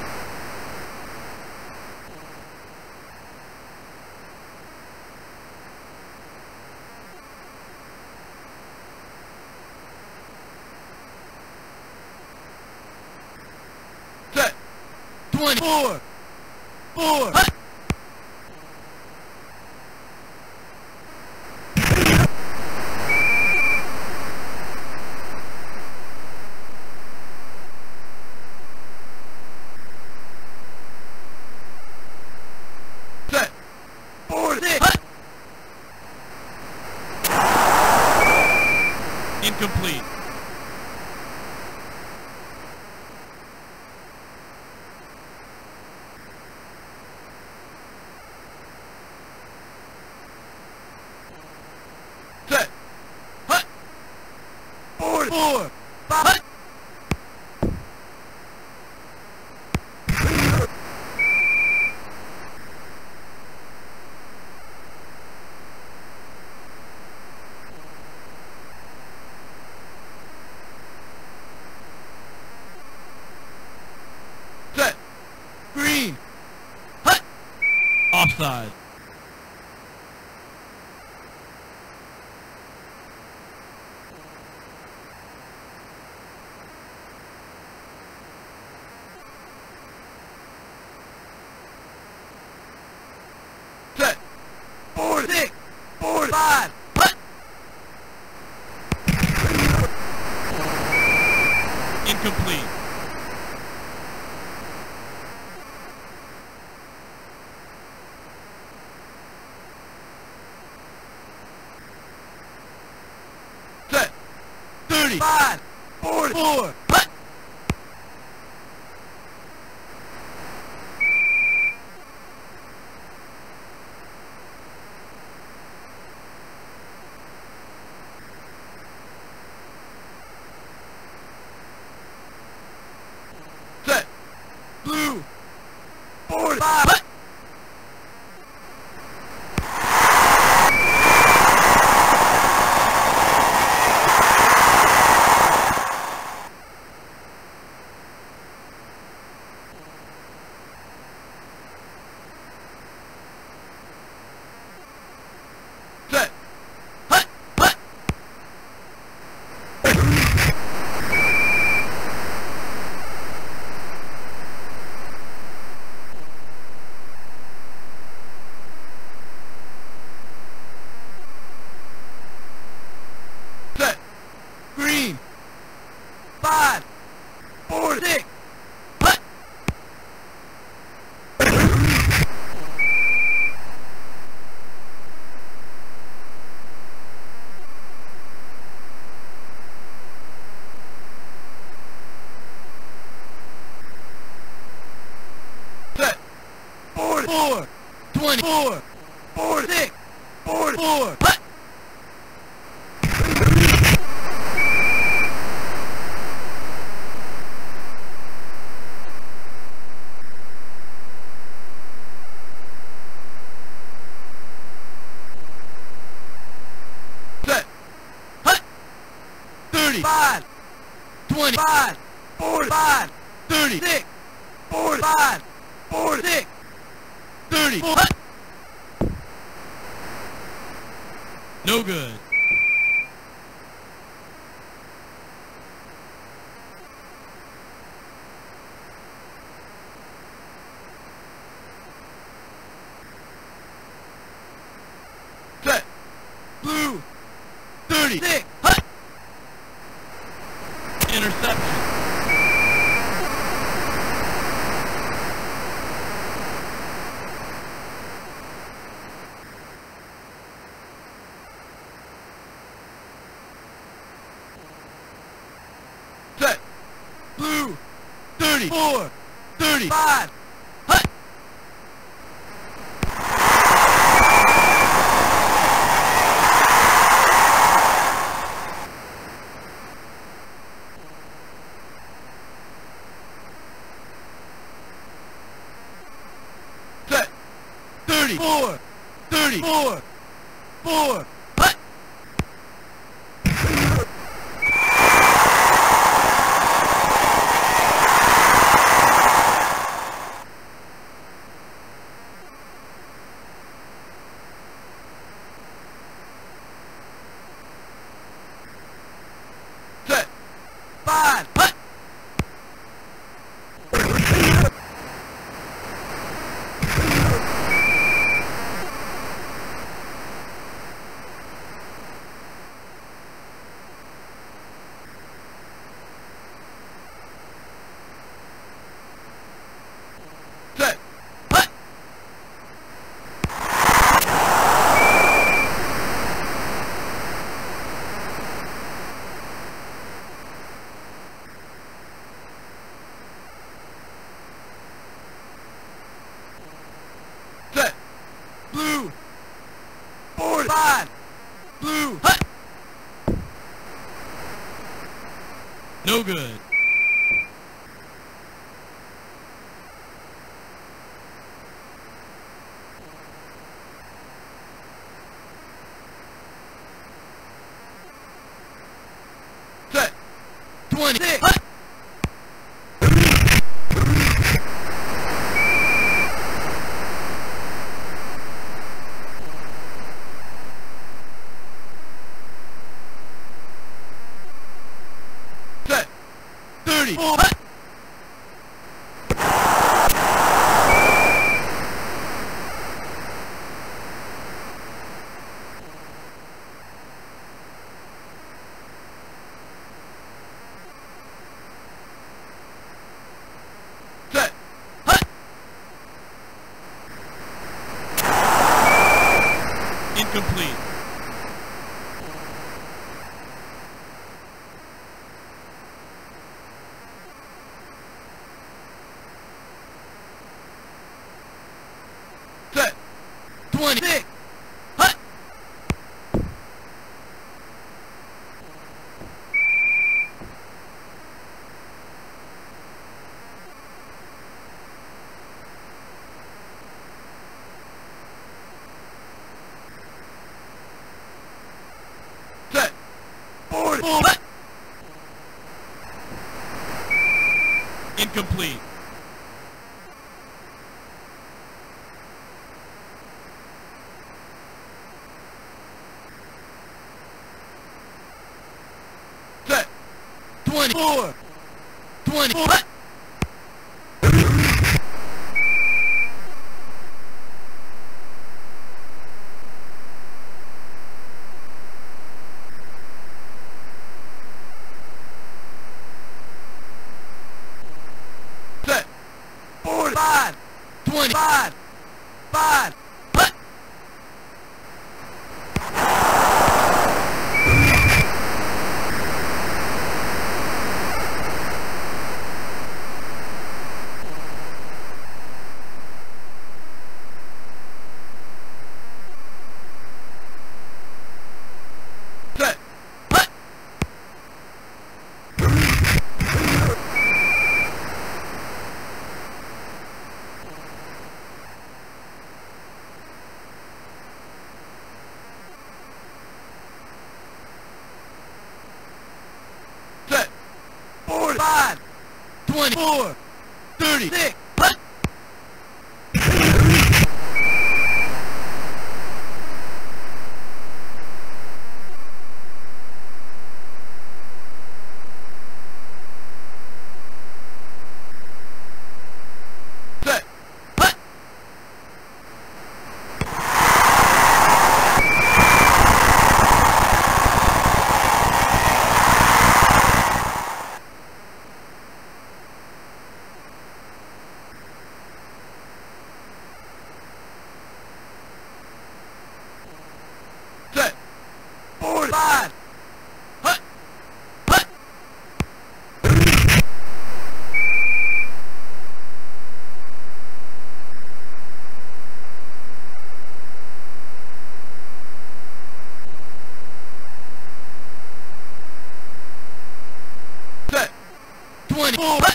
Set. Twenty-four. Four. Hut. Set. Four. Six. Hut. Incomplete. Set. Hut. Four. Four. Five. Hut. Set. Green. Hut. Offside. Set. Four. Six. Four. Five. Hut. Incomplete. Set. Thirty-five. Four. Four. Hut. Set. Blue. Four. Five. Hut. Set. Hut. Hut. Set. Green. Five. Four. Six. Hut. Set. Four. Four. Twenty-four. Four. Six. Four. Four. Hut. thirty, five, twenty-five, forty-five, thirty-six, forty-five, forty-six, thirty-four. No good. Set. Blue. thirty-six. Hut. Interception. Set. Blue. thirty-four. thirty-five. Hut. Set. thirty-four. thirty-four. Four. Hut. Set. Five. Hut. Set. Hut. Set. Blue. forty-five. Blue. Hut. No good. Set. twenty-six. Hut. Set. thirty-four. Hut. Set. Hut. Incomplete. Set. twenty-six. Hut. Set. forty-four. Hut. Incomplete. Set. twenty-four. twenty-four. Hut. Set. forty-five. twenty-five. Five. Hut. Set. Hut. five, twenty-four, thirty, six, hut. set, Hut. set, forty, Five, hut, hut. set, twenty-four, Hut.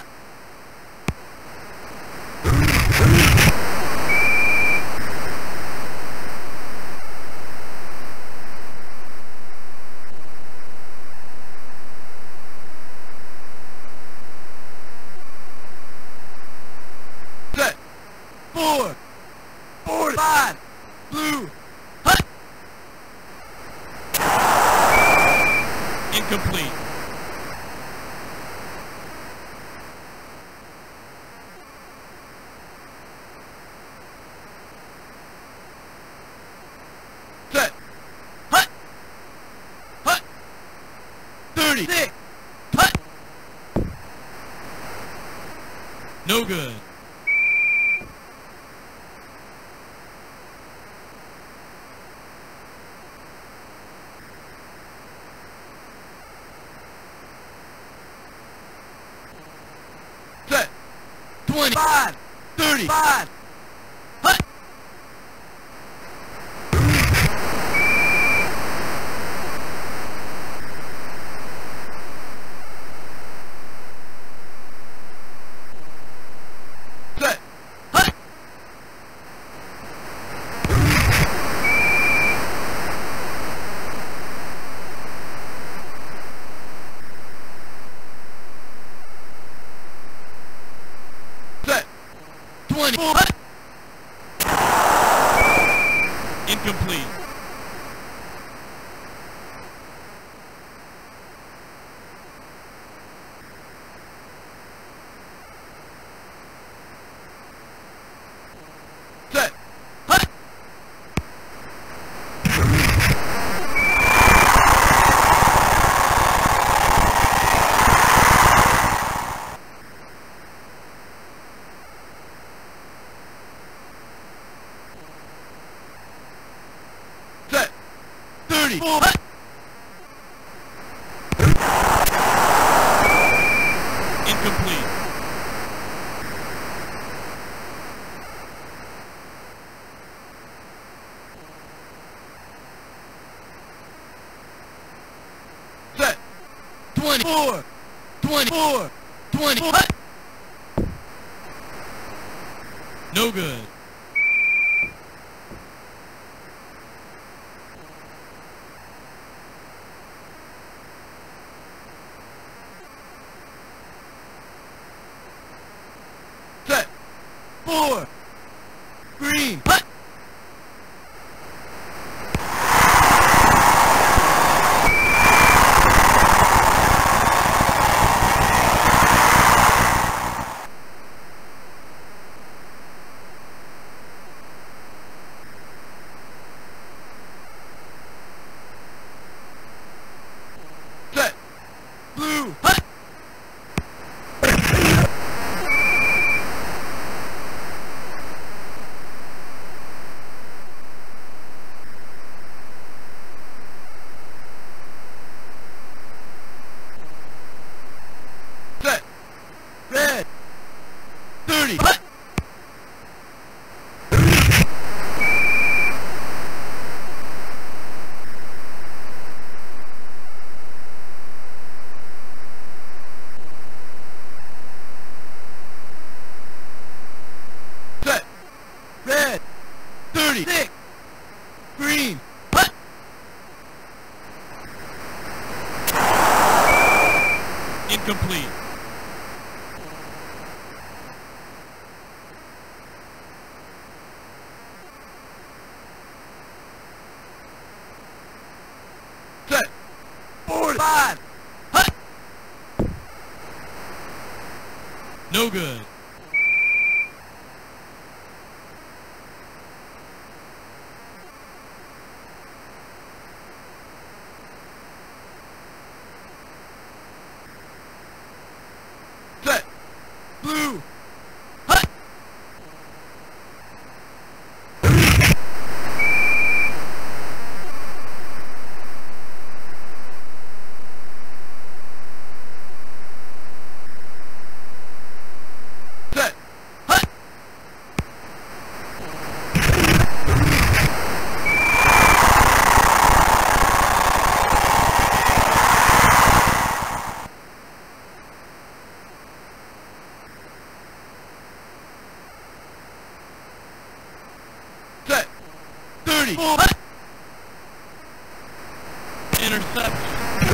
set, four, forty, Five, blue, hut. incomplete. Set, Hut. hut, thirty, Six, hut. no good. Set, twenty, Five, thirty, five, hut. set, Hut. set, twenty-four, Hut. incomplete. Set, Hut. set, thirty, Hut. incomplete. Set, twenty-four, twenty-four, twenty, Hut. no good. Set, four, green, Hut. set, blue, Hut. set, Red. thirty, Hut. set, Red. thirty, Six, green, hut. incomplete. No good. Set. Blue. Hut. Set. Hut. Set. Thirty. Hut. Interception.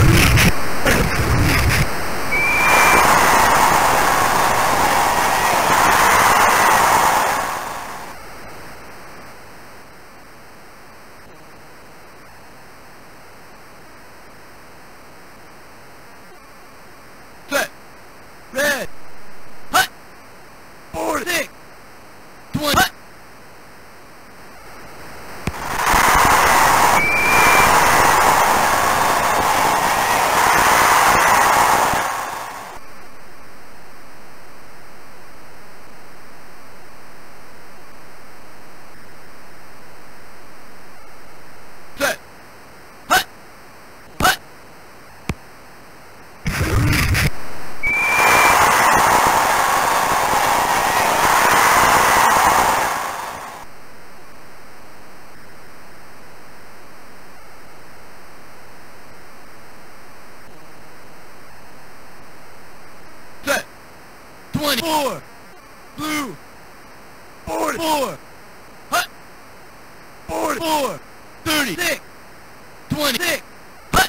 Set. Red. Hut. Four. Six. Twenty. Hut. Set. Hut. Hut. Set. Twenty. Four. Blue. Forty. Four. Hut. Forty. Four. Thirty. Six. Twenty. Six. Hut.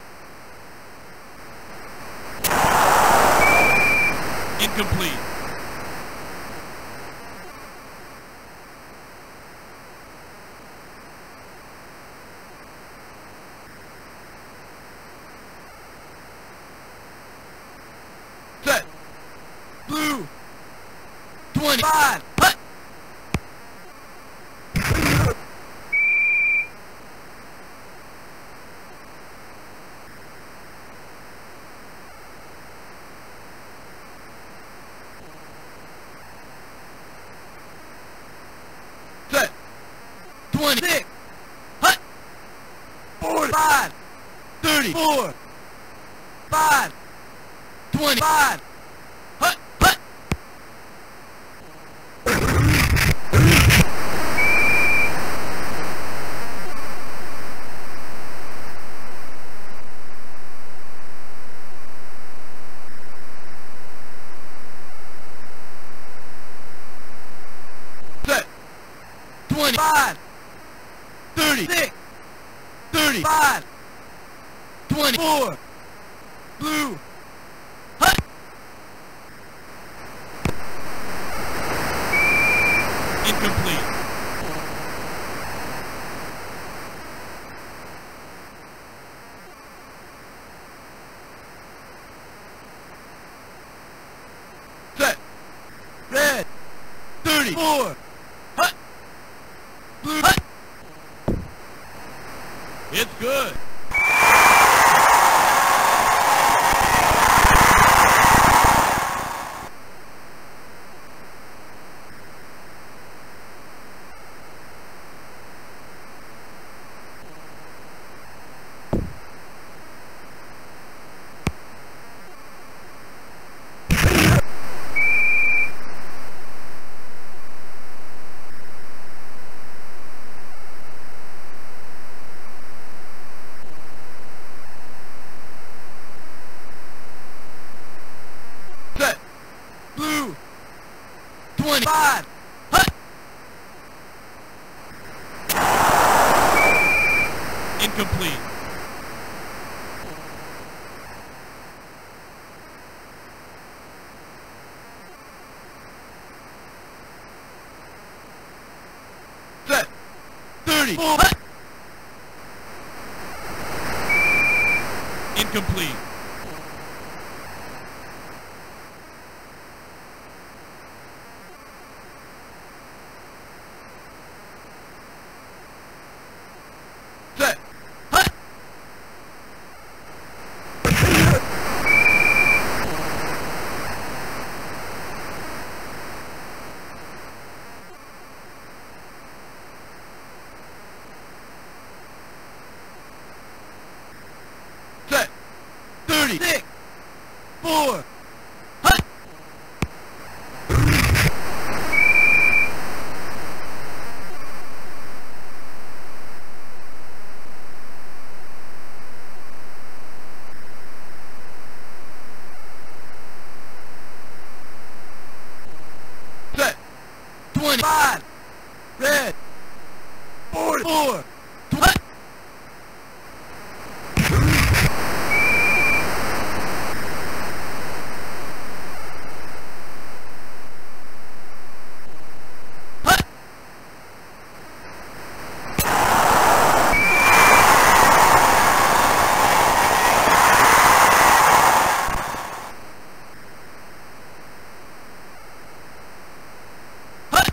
Incomplete. Set. Blue. Twenty. Five. Hut. Set. Twenty. Six. Hut. Forty. Five. Thirty. Four. Five. Twenty. Five. Hut. Hut. Set. Twenty. Five. Thirty. Six. Thirty. Five. Twenty. Four. Blue. Hut. Incomplete. Set. Red. Thirty. Four. Hut. Blue. Hut. It's good. Set. Blue. Twenty. Five. Hut. Incomplete. Set. Thirty. Four. Hut. Incomplete. thirty. Six. Four. Hut. Set. Twenty. Five. Red. Forty. Four. Hut. Hut. Hut.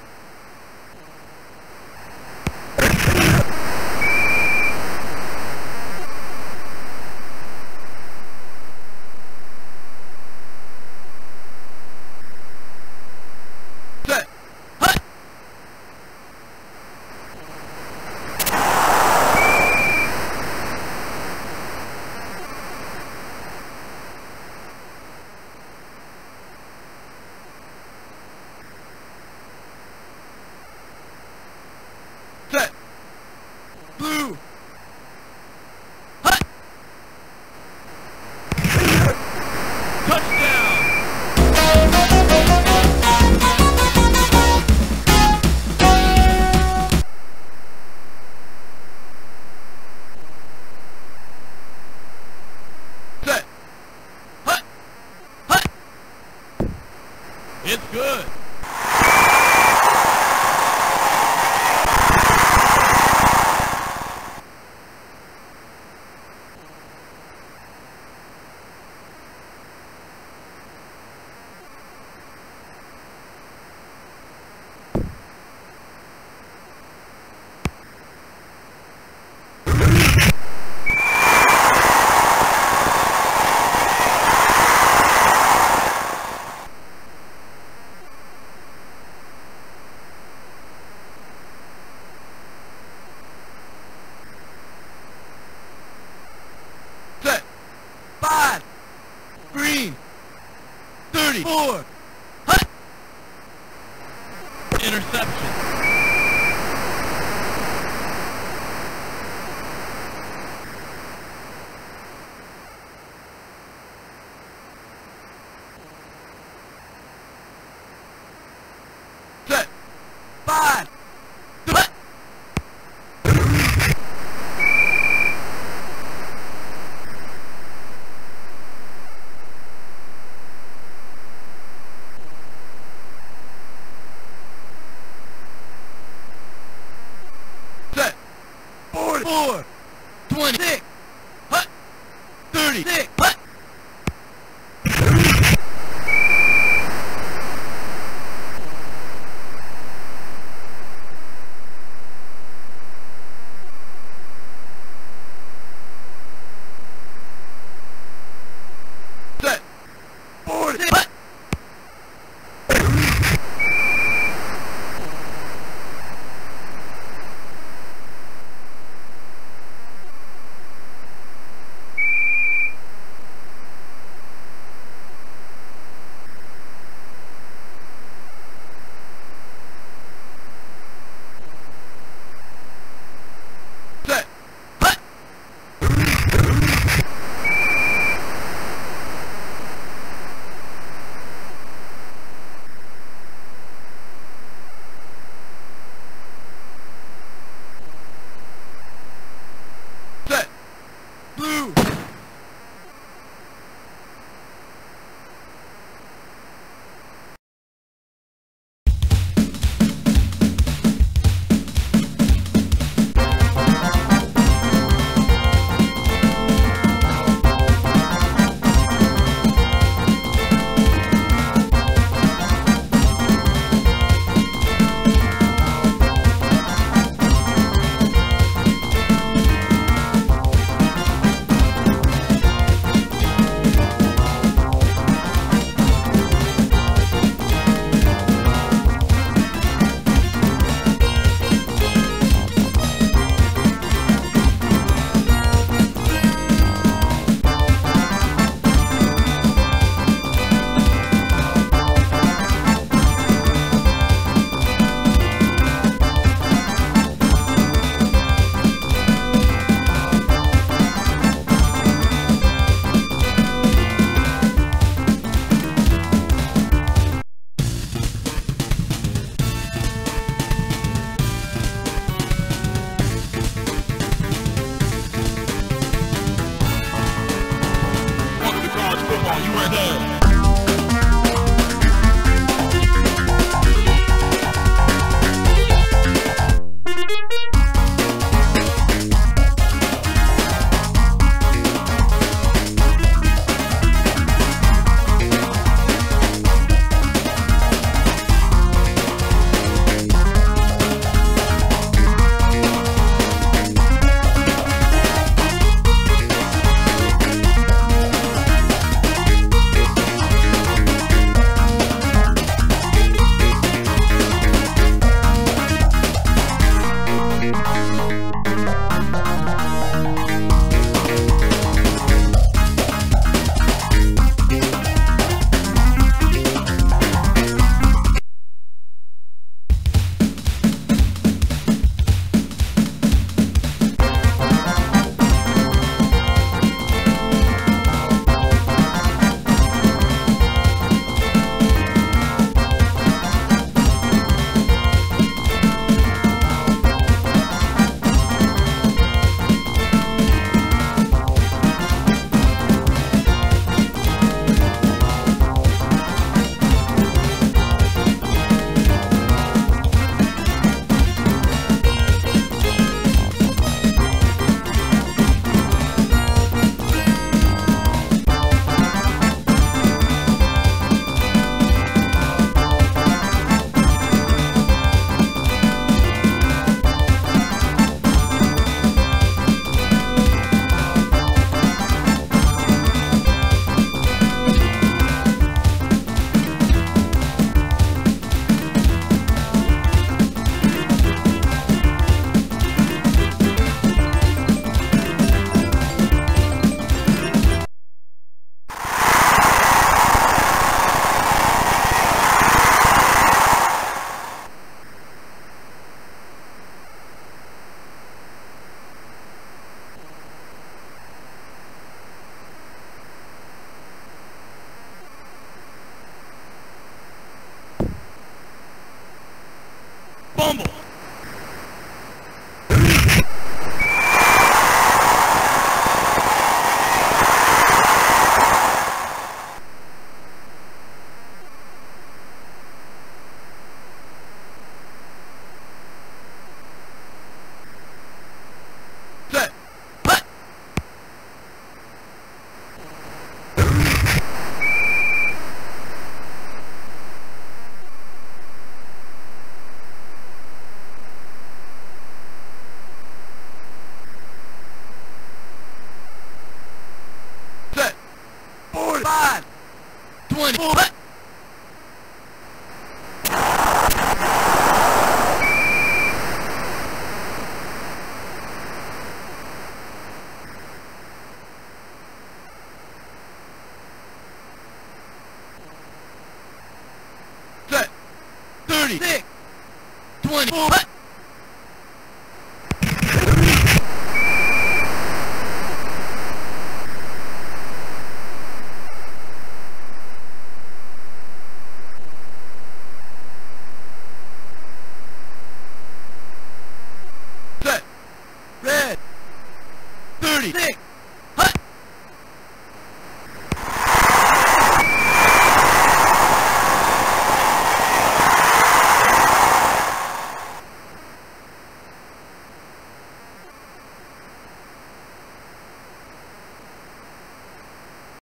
Set. Hut. Set. Blue. Hut. Touchdown. Set. Hut. Hut. It's good. Set. Five. Green. Thirty. Four. Hut. Interception. Set. Five. Hut. on, you were there. Bumble. Set. Hut. Set. Forty. Five. Twenty. Hut. Set. Thirty. Six. Twenty. Hut. Set. Red. Thirty. Six.